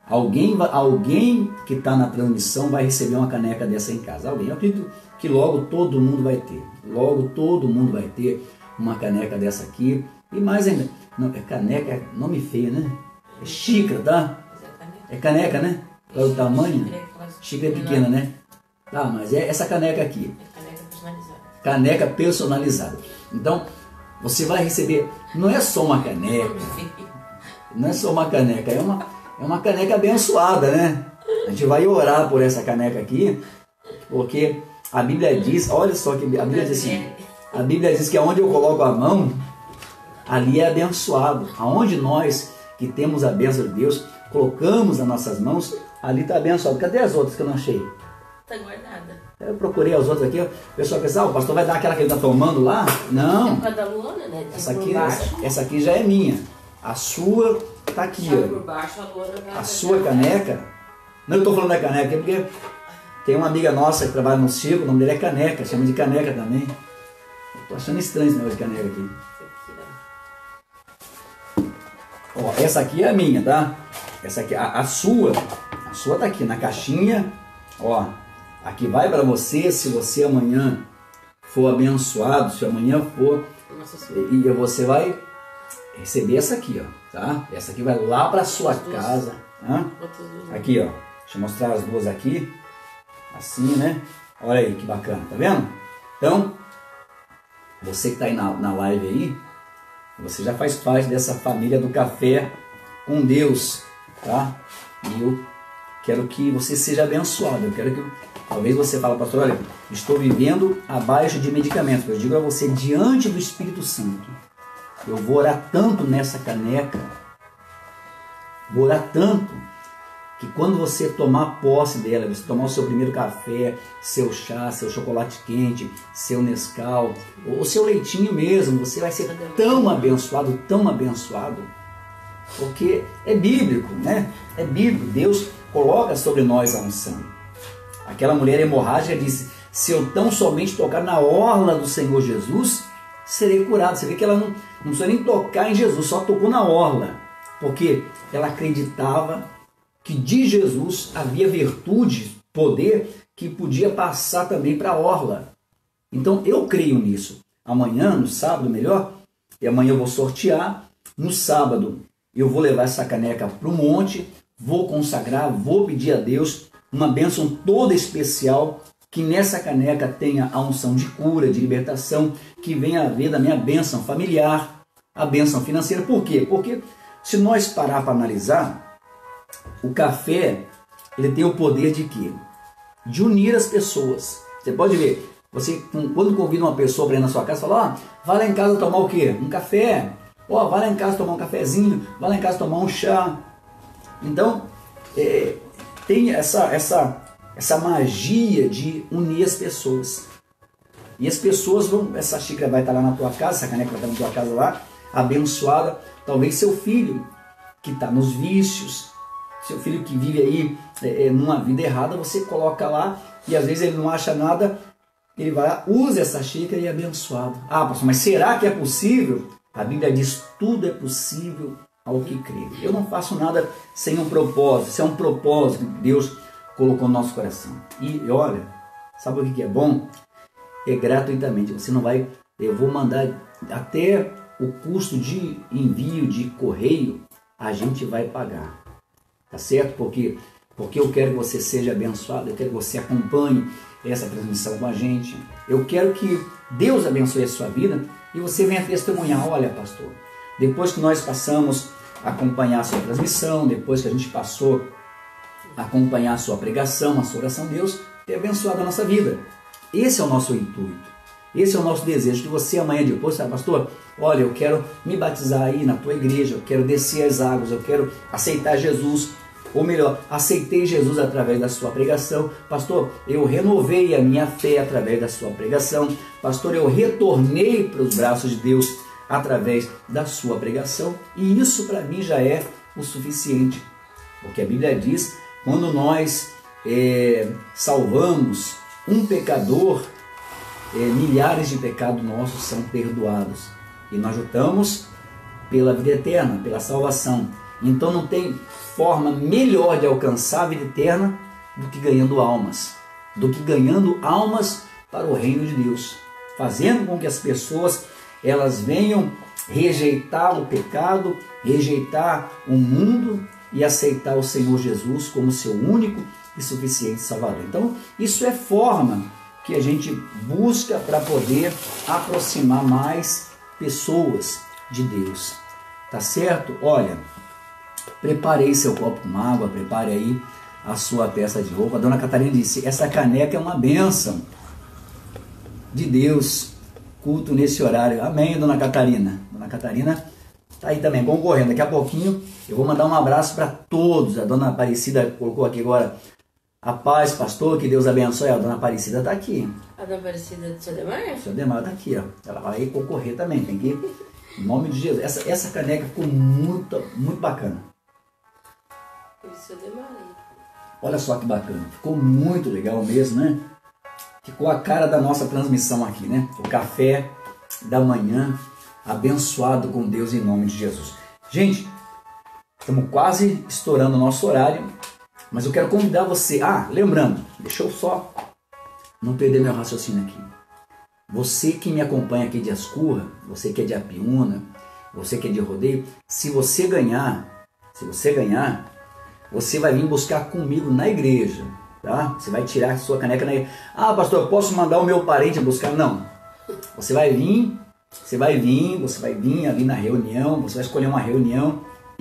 S2: alguém que está na transmissão vai receber uma caneca dessa em casa. Alguém, eu acredito que logo todo mundo vai ter. Logo todo mundo vai ter uma caneca dessa aqui. E mais ainda, não, caneca é nome feio, né? É xícara, tá? É caneca, né? Qual é o tamanho? Xícara é pequena, né? Tá, mas é essa caneca aqui.
S1: É caneca personalizada.
S2: Caneca personalizada. Então, você vai receber, não é só uma caneca. Não é só uma caneca, é uma caneca abençoada, né? A gente vai orar por essa caneca aqui, porque a Bíblia diz, olha só que a Bíblia diz assim, a Bíblia diz que aonde eu coloco a mão, ali é abençoado. Aonde nós que temos a bênção de Deus, colocamos as nossas mãos, ali está abençoado. Cadê as outras que eu não achei?
S1: Está guardada.
S2: Eu procurei as outras aqui, o pessoal pensa, o pastor vai dar aquela que ele está tomando lá? Não.
S1: É por causa da lona, né?
S2: Essa aqui já é minha. A sua tá aqui, ó.
S1: Por baixo, a lona vai
S2: A sua caneca. Não estou falando da caneca aqui porque tem uma amiga nossa que trabalha no circo, o nome dele é Caneca, chama de caneca também. Estou achando estranho esse negócio de caneca aqui. Ó, essa aqui é a minha, tá? Essa aqui, a sua tá aqui na caixinha. Ó, aqui vai para você, se você amanhã for abençoado, se amanhã for, e você vai receber essa aqui, ó, tá? Essa aqui vai lá para sua casa. Tá? Aqui, ó, deixa eu mostrar as duas aqui, assim, né? Olha aí que bacana, tá vendo? Então, você que tá aí na live aí, você já faz parte dessa família do Café com Deus, tá? E eu quero que você seja abençoado. Eu quero que, talvez você fale, pastor, olha, estou vivendo abaixo de medicamentos. Eu digo a você, diante do Espírito Santo, eu vou orar tanto nessa caneca, vou orar tanto, que quando você tomar posse dela, você tomar o seu primeiro café, seu chá, seu chocolate quente, seu Nescau, ou seu leitinho mesmo, você vai ser tão abençoado, porque é bíblico, né? É bíblico, Deus coloca sobre nós a unção. Aquela mulher hemorrágica disse, se eu tão somente tocar na orla do Senhor Jesus, serei curado. Você vê que ela não precisa nem tocar em Jesus, só tocou na orla, porque ela acreditava que de Jesus havia virtude, poder, que podia passar também para a orla. Então eu creio nisso. Amanhã, no sábado, melhor, e amanhã eu vou sortear. No sábado eu vou levar essa caneca para o monte, vou consagrar, vou pedir a Deus uma bênção toda especial, que nessa caneca tenha a unção de cura, de libertação, que venha a ver da minha bênção familiar, a bênção financeira. Por quê? Porque se nós parar para analisar, o café, ele tem o poder de quê? De unir as pessoas. Você pode ver, você quando convida uma pessoa para ir na sua casa, fala, vai lá em casa tomar o quê? Um café. Vai lá em casa tomar um cafezinho, vai lá em casa tomar um chá. Então, tem essa magia de unir as pessoas. E as pessoas vão, essa xícara vai estar lá na tua casa, essa caneca vai estar na tua casa lá, abençoada. Talvez seu filho, que está nos vícios, seu filho que vive aí numa vida errada, você coloca lá e às vezes ele não acha nada, ele vai lá, usa essa xícara e é abençoado. Ah, pastor, mas será que é possível? A Bíblia diz, tudo é possível ao que crê. Eu não faço nada sem um propósito, isso é um propósito que Deus colocou no nosso coração. E olha, sabe o que é bom? É gratuitamente, você não vai, eu vou mandar até o custo de envio de correio, a gente vai pagar. Tá certo? Porque porque eu quero que você seja abençoado, eu quero que você acompanhe essa transmissão com a gente. Eu quero que Deus abençoe a sua vida e você venha testemunhar. Olha, pastor, depois que nós passamos a acompanhar a sua transmissão, depois que a gente passou a acompanhar a sua pregação, a sua oração, Deus tem abençoado a nossa vida. Esse é o nosso intuito. Esse é o nosso desejo, que você amanhã depois, sabe, pastor, olha, eu quero me batizar aí na tua igreja, eu quero descer as águas, eu quero aceitar Jesus, ou melhor, aceitei Jesus através da sua pregação. Pastor, eu renovei a minha fé através da sua pregação. Pastor, eu retornei para os braços de Deus através da sua pregação. E isso para mim já é o suficiente. Porque a Bíblia diz, quando nós salvamos um pecador, milhares de pecados nossos são perdoados. E nós lutamos pela vida eterna, pela salvação. Então não tem forma melhor de alcançar a vida eterna do que ganhando almas. Para o reino de Deus. Fazendo com que as pessoas elas venham rejeitar o pecado, rejeitar o mundo e aceitar o Senhor Jesus como seu único e suficiente Salvador. Então isso é forma que a gente busca para poder aproximar mais pessoas de Deus. Tá certo? Olha, preparei seu copo com água, prepare aí a sua peça de roupa. A dona Catarina disse, essa caneca é uma bênção de Deus, culto nesse horário. Amém, dona Catarina. Dona Catarina está aí também concorrendo. Daqui a pouquinho eu vou mandar um abraço para todos. A dona Aparecida colocou aqui agora, a paz, pastor, que Deus abençoe. A dona Aparecida está aqui.
S3: A dona Aparecida do seu Demar?
S2: O seu Demar está aqui, ó. Ela vai concorrer também, tem que ir. Em nome de Jesus. Essa caneca ficou muito bacana.
S3: Seu Demar.
S2: Olha só que bacana. Ficou muito legal mesmo, né? Ficou a cara da nossa transmissão aqui, né? O café da manhã, abençoado com Deus em nome de Jesus. Gente, estamos quase estourando o nosso horário. Mas eu quero convidar você... lembrando, deixa eu só não perder meu raciocínio aqui. Você que me acompanha aqui de Ascurra, você que é de Apiúna, você que é de Rodeio, se você ganhar, você vai vir buscar comigo na igreja, tá? Você vai tirar a sua caneca na igreja. Pastor, eu posso mandar o meu parente buscar? Não. Você vai vir ali na reunião, você vai escolher uma reunião,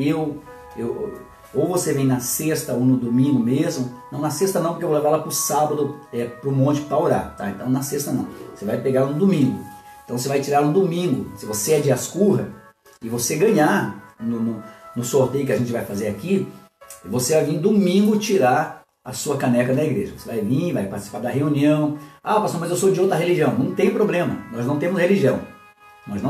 S2: ou você vem na sexta ou no domingo mesmo. Não, na sexta não, porque eu vou levar ela para o sábado, para o monte para orar, tá? Então na sexta não, você vai pegar no domingo. Então você vai tirar no domingo. Se você é de Ascurra e você ganhar no sorteio que a gente vai fazer aqui, você vai vir domingo tirar a sua caneca da igreja. Você vai vir, vai participar da reunião. Pastor, mas eu sou de outra religião. Não tem problema, nós não temos religião. Nós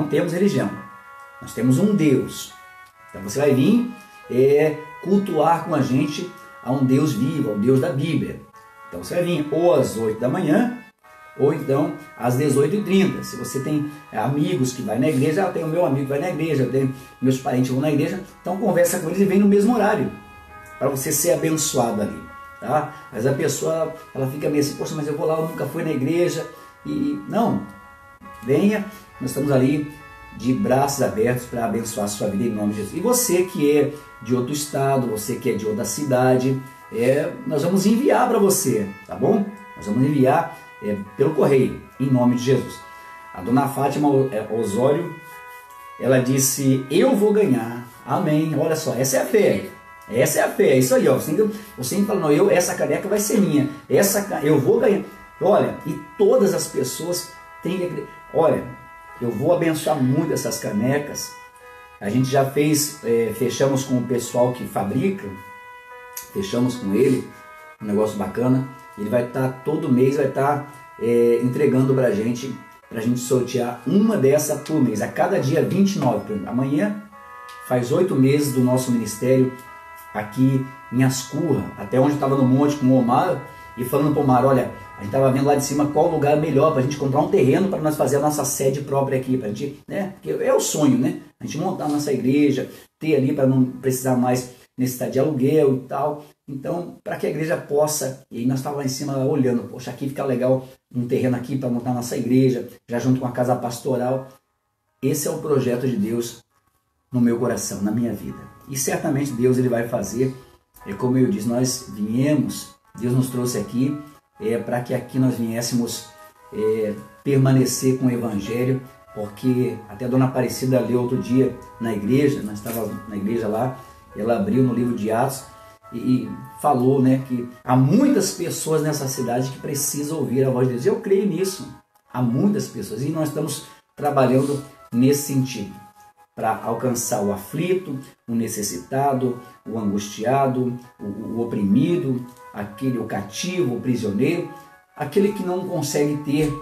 S2: temos um Deus. Então você vai vir cultuar com a gente a um Deus vivo, ao Deus da Bíblia. Então você vai vir ou às 8 da manhã, ou então às 18h30. Se você tem amigos que vai na igreja, eu tenho meu amigo que vai na igreja, eu tenho meus parentes que vão na igreja, então conversa com eles e vem no mesmo horário, para você ser abençoado ali. Tá? Mas a pessoa, ela fica meio assim, poxa, mas eu vou lá, eu nunca fui na igreja. Não, venha, nós estamos ali de braços abertos para abençoar a sua vida em nome de Jesus. E você que é de outro estado, você que é de outra cidade, nós vamos enviar para você, tá bom? Nós vamos enviar pelo correio, em nome de Jesus. A dona Fátima Osório, ela disse, eu vou ganhar, amém. Olha só, essa é a fé. Essa é a fé, é isso aí, ó. Você tem que falar, não, essa caneca vai ser minha, eu vou ganhar. Olha, e todas as pessoas têm que acreditar. Olha, eu vou abençoar muito essas canecas. A gente já fechamos com o pessoal que fabrica, fechamos com ele, um negócio bacana. Ele vai estar, todo mês, vai estar entregando para a gente sortear uma dessa por mês, a cada dia 29. Amanhã faz 8 meses do nosso ministério aqui em Ascurra, até onde eu estava no monte com o Omar, e falando para o Omar, olha, a gente estava vendo lá de cima qual lugar melhor para a gente comprar um terreno para nós fazer a nossa sede própria aqui, para a gente, né, porque é o sonho, né, a gente montar a nossa igreja, ter ali para não precisar mais necessidade de aluguel e tal. Então, para que a igreja possa, e aí nós estávamos lá em cima olhando, poxa, aqui fica legal um terreno aqui para montar a nossa igreja, já junto com a casa pastoral. Esse é o projeto de Deus no meu coração, na minha vida. E certamente Deus ele vai fazer É como eu disse, nós viemos, Deus nos trouxe aqui para que aqui nós viéssemos permanecer com o Evangelho, porque até a Dona Aparecida leu outro dia na igreja, nós estávamos na igreja lá, ela abriu no livro de Atos e falou, né, que há muitas pessoas nessa cidade que precisam ouvir a voz de Deus. Eu creio nisso, há muitas pessoas, e nós estamos trabalhando nesse sentido, para alcançar o aflito, o necessitado, o angustiado, o oprimido, o cativo, o prisioneiro, aquele que não consegue ter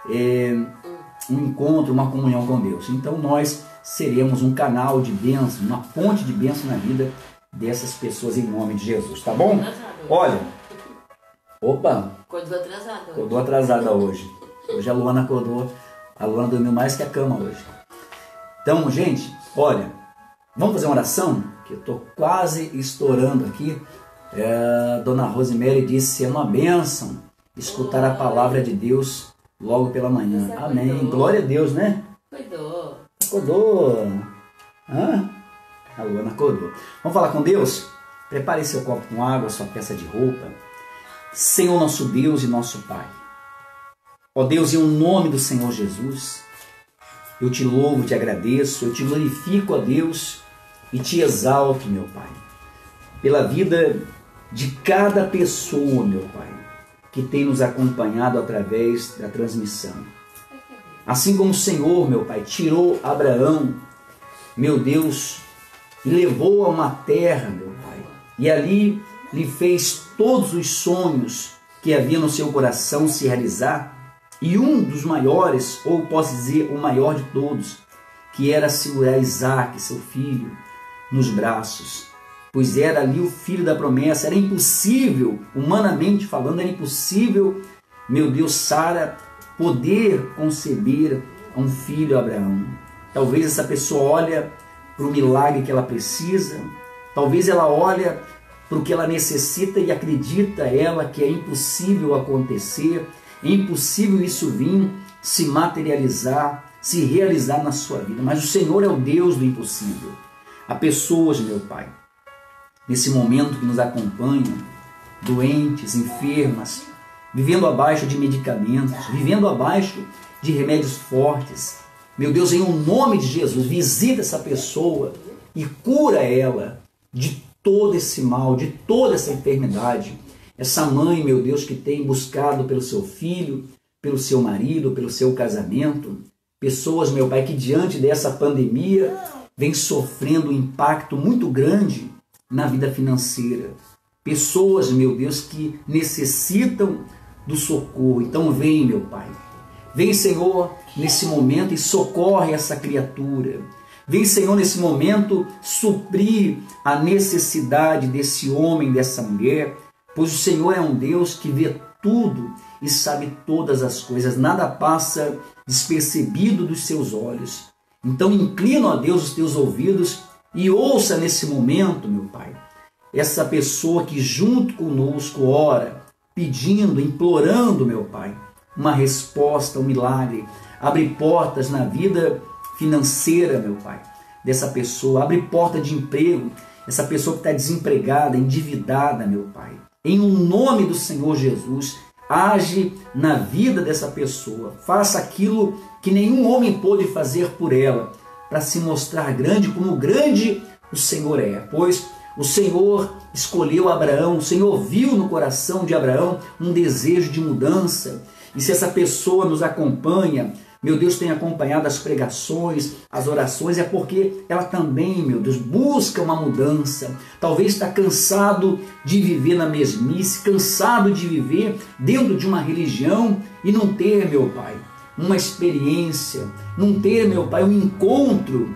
S2: um encontro, uma comunhão com Deus. Então nós seremos um canal de bênção, uma ponte de bênção na vida dessas pessoas em nome de Jesus, tá bom? Olha, opa, acordou atrasada hoje. Hoje a Luana acordou, a Luana dormiu mais que a cama hoje. Então, gente, olha, vamos fazer uma oração, que eu estou quase estourando aqui. Dona Rosemary disse, é uma bênção escutar a palavra de Deus logo pela manhã. Amém. Glória a Deus, né? Acordou. Hã? A Luana acordou. Vamos falar com Deus? Prepare seu copo com água, sua peça de roupa. Senhor nosso Deus e nosso Pai. Ó Deus, em nome do Senhor Jesus, eu te louvo, te agradeço, eu te glorifico, ó Deus, e te exalto, meu Pai, pela vida de cada pessoa, meu Pai, que tem nos acompanhado através da transmissão. Assim como o Senhor, meu Pai, tirou Abraão, meu Deus, e levou a uma terra, meu Pai, e ali lhe fez todos os sonhos que havia no seu coração se realizar, e um dos maiores, ou posso dizer o maior de todos, que era segurar Isaac, seu filho, nos braços, pois era ali o filho da promessa. Era impossível, humanamente falando, era impossível, meu Deus, Sara poder conceber um filho a Abraão. Talvez essa pessoa olha para o milagre que ela precisa, talvez ela olha para o que ela necessita e acredita ela que é impossível acontecer, é impossível isso vir se materializar, se realizar na sua vida. Mas o Senhor é o Deus do impossível. Há pessoas, meu Pai, nesse momento que nos acompanham, doentes, enfermas, vivendo abaixo de medicamentos, vivendo abaixo de remédios fortes. Meu Deus, em nome de Jesus, visita essa pessoa e cura ela de todo esse mal, de toda essa enfermidade. Essa mãe, meu Deus, que tem buscado pelo seu filho, pelo seu marido, pelo seu casamento. Pessoas, meu Pai, que diante dessa pandemia vem sofrendo um impacto muito grande na vida financeira. Pessoas, meu Deus, que necessitam do socorro. Então vem, meu Pai. Vem, Senhor, nesse momento e socorre essa criatura. Vem, Senhor, nesse momento suprir a necessidade desse homem, dessa mulher, pois o Senhor é um Deus que vê tudo e sabe todas as coisas. Nada passa despercebido dos seus olhos. Então inclina, ó Deus, os teus ouvidos e ouça nesse momento, meu Pai, essa pessoa que junto conosco ora, pedindo, implorando, meu Pai, uma resposta, um milagre. Abre portas na vida financeira, meu Pai, dessa pessoa. Abre porta de emprego, essa pessoa que está desempregada, endividada, meu Pai. Em nome do Senhor Jesus, age na vida dessa pessoa. Faça aquilo que nenhum homem pôde fazer por ela, para se mostrar grande, como grande o Senhor é. Pois o Senhor escolheu Abraão, o Senhor viu no coração de Abraão um desejo de mudança. E se essa pessoa nos acompanha, meu Deus, tem acompanhado as pregações, as orações, é porque ela também, meu Deus, busca uma mudança. Talvez está cansado de viver na mesmice, cansado de viver dentro de uma religião e não ter, meu Pai, uma experiência, não ter, meu Pai, um encontro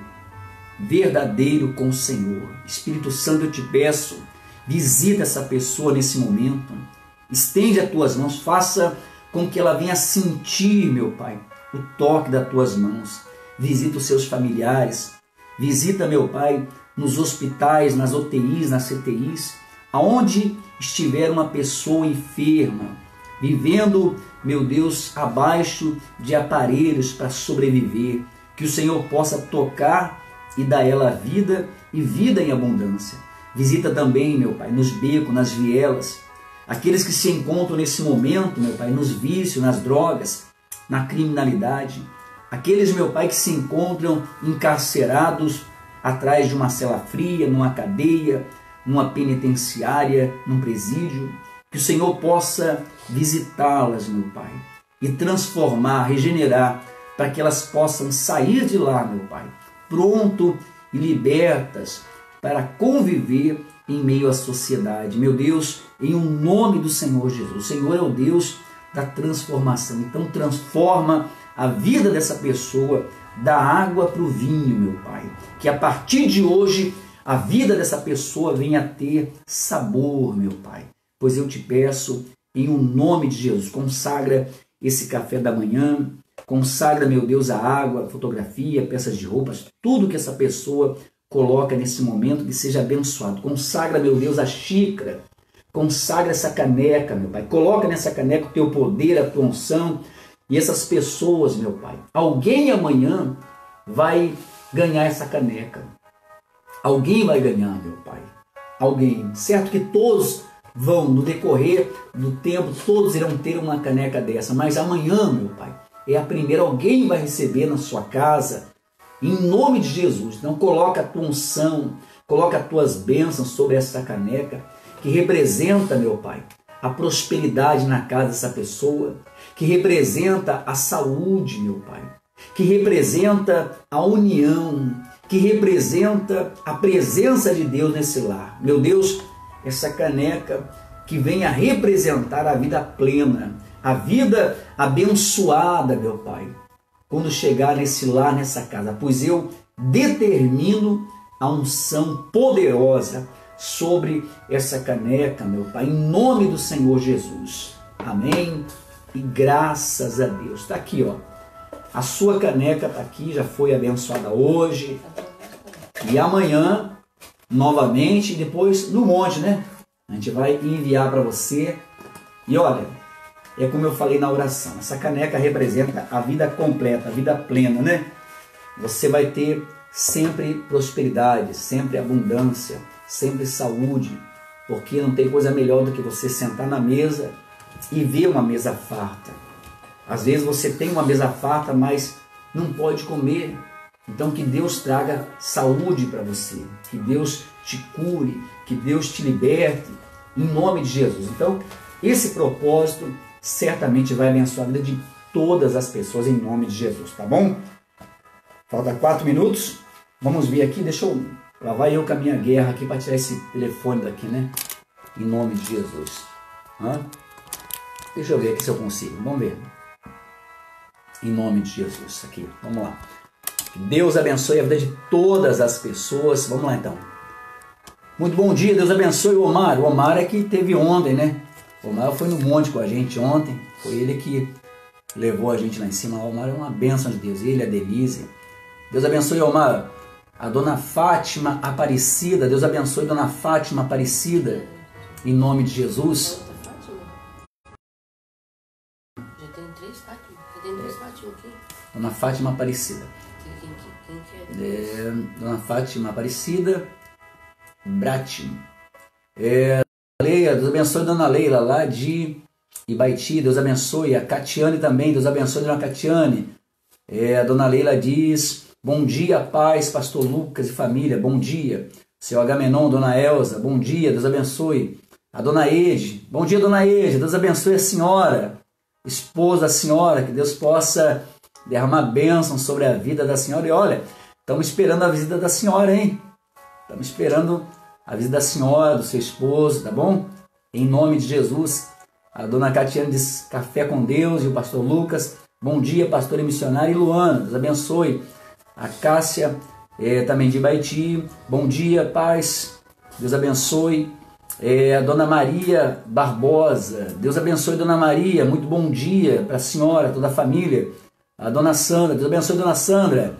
S2: verdadeiro com o Senhor. Espírito Santo, eu te peço, visita essa pessoa nesse momento, estende as tuas mãos, faça com que ela venha sentir, meu Pai, o toque das tuas mãos. Visita os seus familiares, visita, meu Pai, nos hospitais, nas UTIs, nas CTIs, aonde estiver uma pessoa enferma, vivendo, meu Deus, abaixo de aparelhos para sobreviver, que o Senhor possa tocar e dar a ela vida e vida em abundância. Visita também, meu Pai, nos becos, nas vielas, aqueles que se encontram nesse momento, meu Pai, nos vícios, nas drogas, na criminalidade, aqueles, meu Pai, que se encontram encarcerados atrás de uma cela fria, numa cadeia, numa penitenciária, num presídio, que o Senhor possa visitá-las, meu Pai, e transformar, regenerar, para que elas possam sair de lá, meu Pai, pronto e libertas para conviver em meio à sociedade. Meu Deus, em o nome do Senhor Jesus. O Senhor é o Deus da transformação. Então transforma a vida dessa pessoa da água para o vinho, meu Pai. Que a partir de hoje a vida dessa pessoa venha a ter sabor, meu Pai. Pois eu te peço, em o nome de Jesus, consagra esse café da manhã, consagra, meu Deus, a água, a fotografia, peças de roupas, tudo que essa pessoa coloca nesse momento, que seja abençoado. Consagra, meu Deus, a xícara, consagra essa caneca, meu Pai. Coloca nessa caneca o teu poder, a tua unção. E essas pessoas, meu Pai, alguém amanhã vai ganhar essa caneca. Alguém vai ganhar, meu Pai. Alguém. Certo que todos vão, no decorrer do tempo, todos irão ter uma caneca dessa. Mas amanhã, meu Pai, é a primeira. Alguém vai receber na sua casa, em nome de Jesus. Então coloca a tua unção, coloca as tuas bênçãos sobre essa caneca, que representa, meu Pai, a prosperidade na casa dessa pessoa, que representa a saúde, meu Pai, que representa a união, que representa a presença de Deus nesse lar. Meu Deus, essa caneca que venha representar a vida plena, a vida abençoada, meu Pai, quando chegar nesse lar, nessa casa, pois eu determino a unção poderosa sobre essa caneca, meu Pai, em nome do Senhor Jesus. Amém? E graças a Deus. Está aqui, ó. A sua caneca está aqui, já foi abençoada hoje. E amanhã, novamente, e depois no monte, né? A gente vai enviar para você. E olha, é como eu falei na oração, essa caneca representa a vida completa, a vida plena, né? Você vai ter sempre prosperidade, sempre abundância, sempre saúde, porque não tem coisa melhor do que você sentar na mesa e ver uma mesa farta. Às vezes você tem uma mesa farta, mas não pode comer. Então que Deus traga saúde para você, que Deus te cure, que Deus te liberte, em nome de Jesus. Então esse propósito certamente vai abençoar a vida de todas as pessoas, em nome de Jesus, tá bom? Falta 4 minutos, vamos ver aqui, deixa eu... Lá vai eu com a minha guerra aqui para tirar esse telefone daqui, né? Em nome de Jesus. Deixa eu ver aqui se eu consigo. Vamos ver. Em nome de Jesus. Aqui, vamos lá. Que Deus abençoe a vida de todas as pessoas. Vamos lá então. Muito bom dia, Deus abençoe o Omar. O Omar é que teve ontem, né? O Omar foi no monte com a gente ontem. Foi ele que levou a gente lá em cima. O Omar é uma bênção de Deus. Ele, a Denise. Deus abençoe o Omar. A dona Fátima Aparecida, Deus abençoe dona Fátima Aparecida, em nome de Jesus.
S3: Já tem 3 Fátimas. Já tem 2 Fátimas aqui.
S2: Dona Fátima Aparecida.
S3: Quem que é?
S2: Dona Fátima Aparecida Bratim. Leia, Deus abençoe dona Leila, lá de Ibaiti, Deus abençoe. A Catiane também, Deus abençoe dona Catiane. A dona Leila diz... Bom dia, paz, pastor Lucas e família, bom dia. Seu Agamenon, dona Elza, bom dia, Deus abençoe. A dona Ede, bom dia, dona Ede, Deus abençoe a senhora, esposa da senhora, que Deus possa derramar bênção sobre a vida da senhora. E olha, estamos esperando a visita da senhora, hein? Estamos esperando a visita da senhora, do seu esposo, tá bom? Em nome de Jesus. A dona Catiane diz café com Deus e o pastor Lucas, bom dia, pastor e missionário. E Luana, Deus abençoe. A Cássia, também de Ibaiti, bom dia, paz, Deus abençoe. A dona Maria Barbosa, Deus abençoe dona Maria, muito bom dia para a senhora, toda a família. A dona Sandra, Deus abençoe dona Sandra,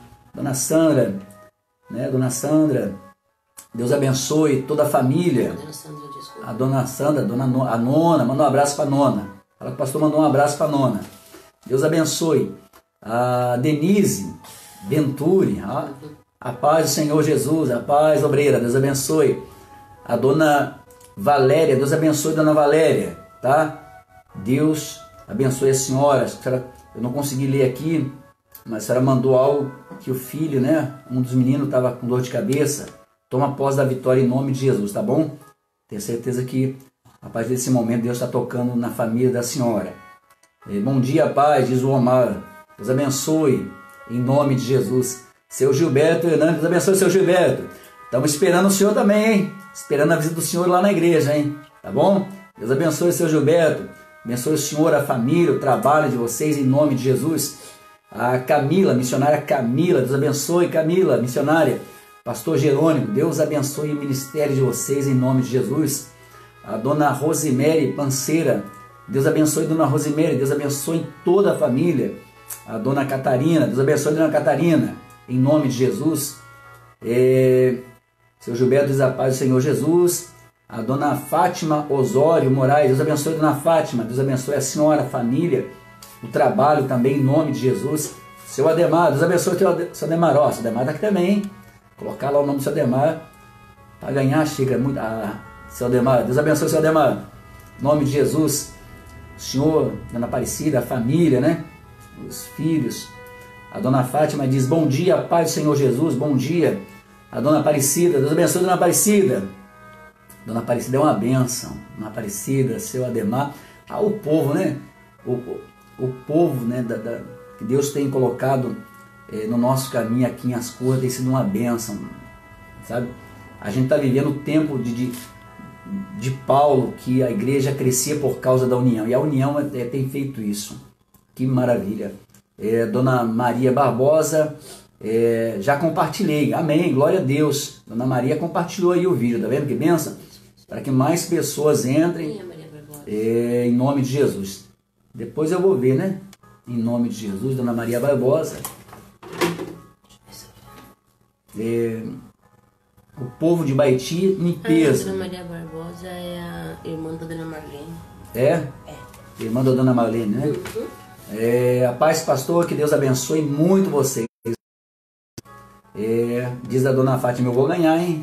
S2: né, dona Sandra, Deus abençoe toda a família. A dona Sandra, a nona, manda um abraço para a nona. Fala que o pastor mandou um abraço para a nona. Deus abençoe. A Denise Venturi, a paz do Senhor Jesus, a paz obreira, Deus abençoe. A dona Valéria, Deus abençoe dona Valéria, tá? Deus abençoe a senhora. Eu não consegui ler aqui, mas a senhora mandou algo que o filho, né? Um dos meninos estava com dor de cabeça. Toma posse da vitória em nome de Jesus, tá bom? Tenho certeza que a partir desse momento Deus está tocando na família da senhora. Bom dia, paz, diz o Omar. Deus abençoe em nome de Jesus. Seu Gilberto Hernandes, Deus abençoe, seu Gilberto. Estamos esperando o senhor também, hein? Esperando a visita do senhor lá na igreja, hein? Tá bom? Deus abençoe, seu Gilberto. Abençoe o senhor, a família, o trabalho de vocês em nome de Jesus. A Camila, missionária Camila, Deus abençoe, Camila, missionária. Pastor Jerônimo, Deus abençoe o ministério de vocês em nome de Jesus. A dona Rosemary Panceira, Deus abençoe dona Rosemary, Deus abençoe toda a família. A dona Catarina, Deus abençoe dona Catarina, em nome de Jesus. Seu Gilberto diz a paz do Senhor Jesus. A dona Fátima Osório Moraes, Deus abençoe dona Fátima, Deus abençoe a senhora, a família, o trabalho também em nome de Jesus. Seu Ademar, Deus abençoe o seu Ademar. Ó, seu Ademar está aqui também, hein? Colocar lá o nome do seu Ademar para ganhar a xícara. Seu Ademar, Deus abençoe o seu Ademar. Em nome de Jesus. O senhor, dona Aparecida, a família, né? Os filhos. A dona Fátima diz, bom dia, paz do Senhor Jesus, bom dia. A dona Aparecida, Deus abençoe a dona Aparecida. Dona Aparecida é uma bênção. Dona Aparecida, seu Ademar. O povo, né? O povo, né? Que Deus tem colocado no nosso caminho aqui em Ascurra tem sido uma bênção, sabe? A gente está vivendo o tempo de Paulo, que a igreja crescia por causa da união, e a união tem feito isso. Que maravilha. Dona Maria Barbosa, já compartilhei, amém, glória a Deus. Dona Maria compartilhou aí o vídeo, tá vendo que bênção? Para que mais pessoas entrem, em nome de Jesus. Depois eu vou ver, né? Em nome de Jesus, Dona Maria Barbosa. O povo de Baiti em peso.
S3: Dona Maria Barbosa é a irmã da Dona Marlene.
S2: É? Irmã da Dona Marlene, né? A paz, pastor, que Deus abençoe muito vocês. Diz a Dona Fátima, eu vou ganhar, hein?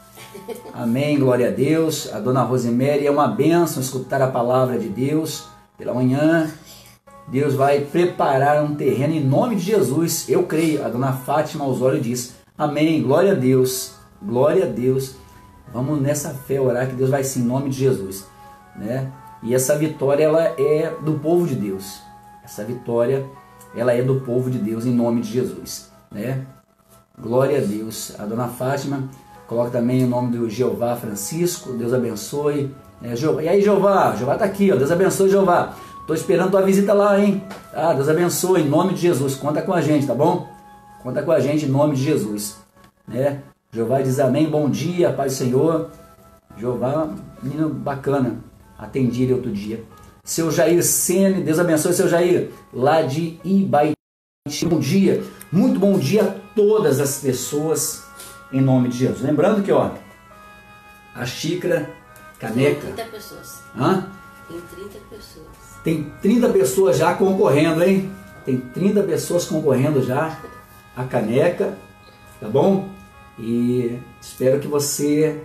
S2: Amém, glória a Deus. A Dona Rosemary, é uma bênção escutar a palavra de Deus pela manhã. Deus vai preparar um terreno em nome de Jesus. Eu creio. A Dona Fátima Osório diz, amém, glória a Deus. Glória a Deus. Vamos nessa fé orar que Deus vai sim, em nome de Jesus, né? E essa vitória, ela é do povo de Deus. Essa vitória, ela é do povo de Deus em nome de Jesus, né? Glória a Deus. A Dona Fátima coloca também o nome do Jeová Francisco. Deus abençoe. E aí, Jeová? Jeová está aqui, ó. Deus abençoe, Jeová. Estou esperando tua visita lá, hein? Deus abençoe em nome de Jesus. Conta com a gente, tá bom? Conta com a gente em nome de Jesus, né? Jeová diz amém, bom dia, paz do Senhor. Jeová, menino bacana, atendi ele outro dia. Seu Jair Sene, Deus abençoe, seu Jair, lá de Ibaiti. Bom dia, muito bom dia a todas as pessoas, em nome de Jesus. Lembrando que, ó, a xícara, caneca...
S3: Tem 30 pessoas.
S2: Hã?
S3: Tem 30 pessoas.
S2: Tem 30 pessoas já concorrendo, hein? Tem 30 pessoas concorrendo já a caneca, tá bom? E espero que você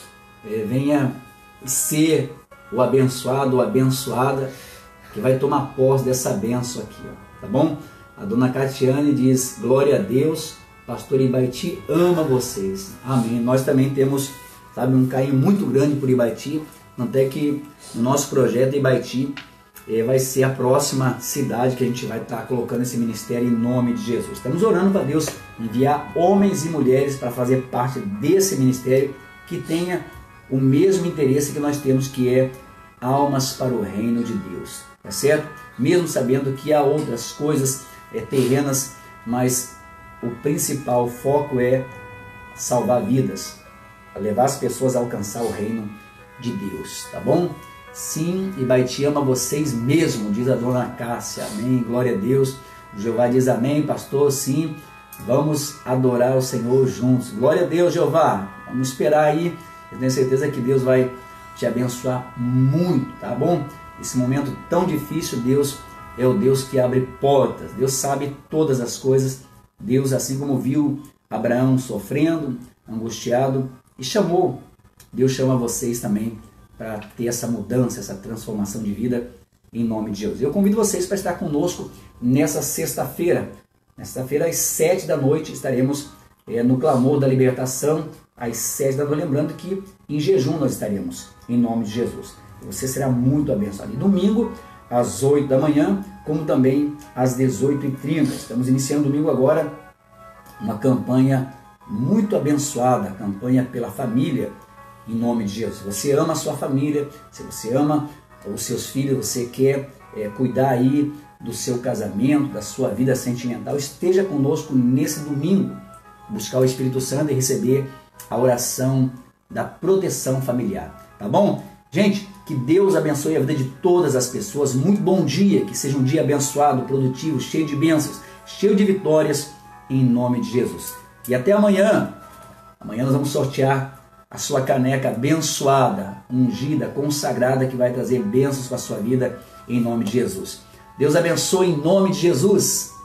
S2: venha ser o abençoado ou abençoada que vai tomar posse dessa bênção aqui, ó, tá bom? A Dona Catiane diz, glória a Deus, pastor Ibaiti ama vocês, amém. Nós também temos, sabe, um carinho muito grande por Ibaiti, até que o nosso projeto Ibaiti vai ser a próxima cidade que a gente vai estar colocando esse ministério em nome de Jesus. Estamos orando para Deus enviar homens e mulheres para fazer parte desse ministério que tenha o mesmo interesse que nós temos, que é almas para o reino de Deus, tá certo? Mesmo sabendo que há outras coisas terrenas, mas o principal foco é salvar vidas, levar as pessoas a alcançar o reino de Deus, tá bom? Sim, Ibaiti ama vocês mesmo, diz a Dona Cássia, amém, glória a Deus. O Jeová diz amém, pastor, sim, vamos adorar o Senhor juntos. Glória a Deus, Jeová, vamos esperar aí, eu tenho certeza que Deus vai te abençoar muito, tá bom? Esse momento tão difícil, Deus é o Deus que abre portas, Deus sabe todas as coisas. Deus, assim como viu Abraão sofrendo, angustiado, e chamou Deus chama vocês também para ter essa mudança, essa transformação de vida em nome de Jesus. Eu convido vocês para estar conosco nessa sexta-feira. Sexta-feira às 7 da noite estaremos no clamor da libertação, às 7 da noite. Lembrando que em jejum nós estaremos, em nome de Jesus. Você será muito abençoado. E domingo, às 8 da manhã, como também às 18h30. Estamos iniciando domingo agora uma campanha muito abençoada, campanha pela família, em nome de Jesus. Você ama a sua família, se você ama os seus filhos, você quer cuidar aí do seu casamento, da sua vida sentimental, esteja conosco nesse domingo, buscar o Espírito Santo e receber a oração da proteção familiar, tá bom? Gente, que Deus abençoe a vida de todas as pessoas. Muito bom dia, que seja um dia abençoado, produtivo, cheio de bênçãos, cheio de vitórias, em nome de Jesus. E até amanhã. Amanhã nós vamos sortear a sua caneca abençoada, ungida, consagrada, que vai trazer bênçãos para a sua vida, em nome de Jesus. Deus abençoe em nome de Jesus.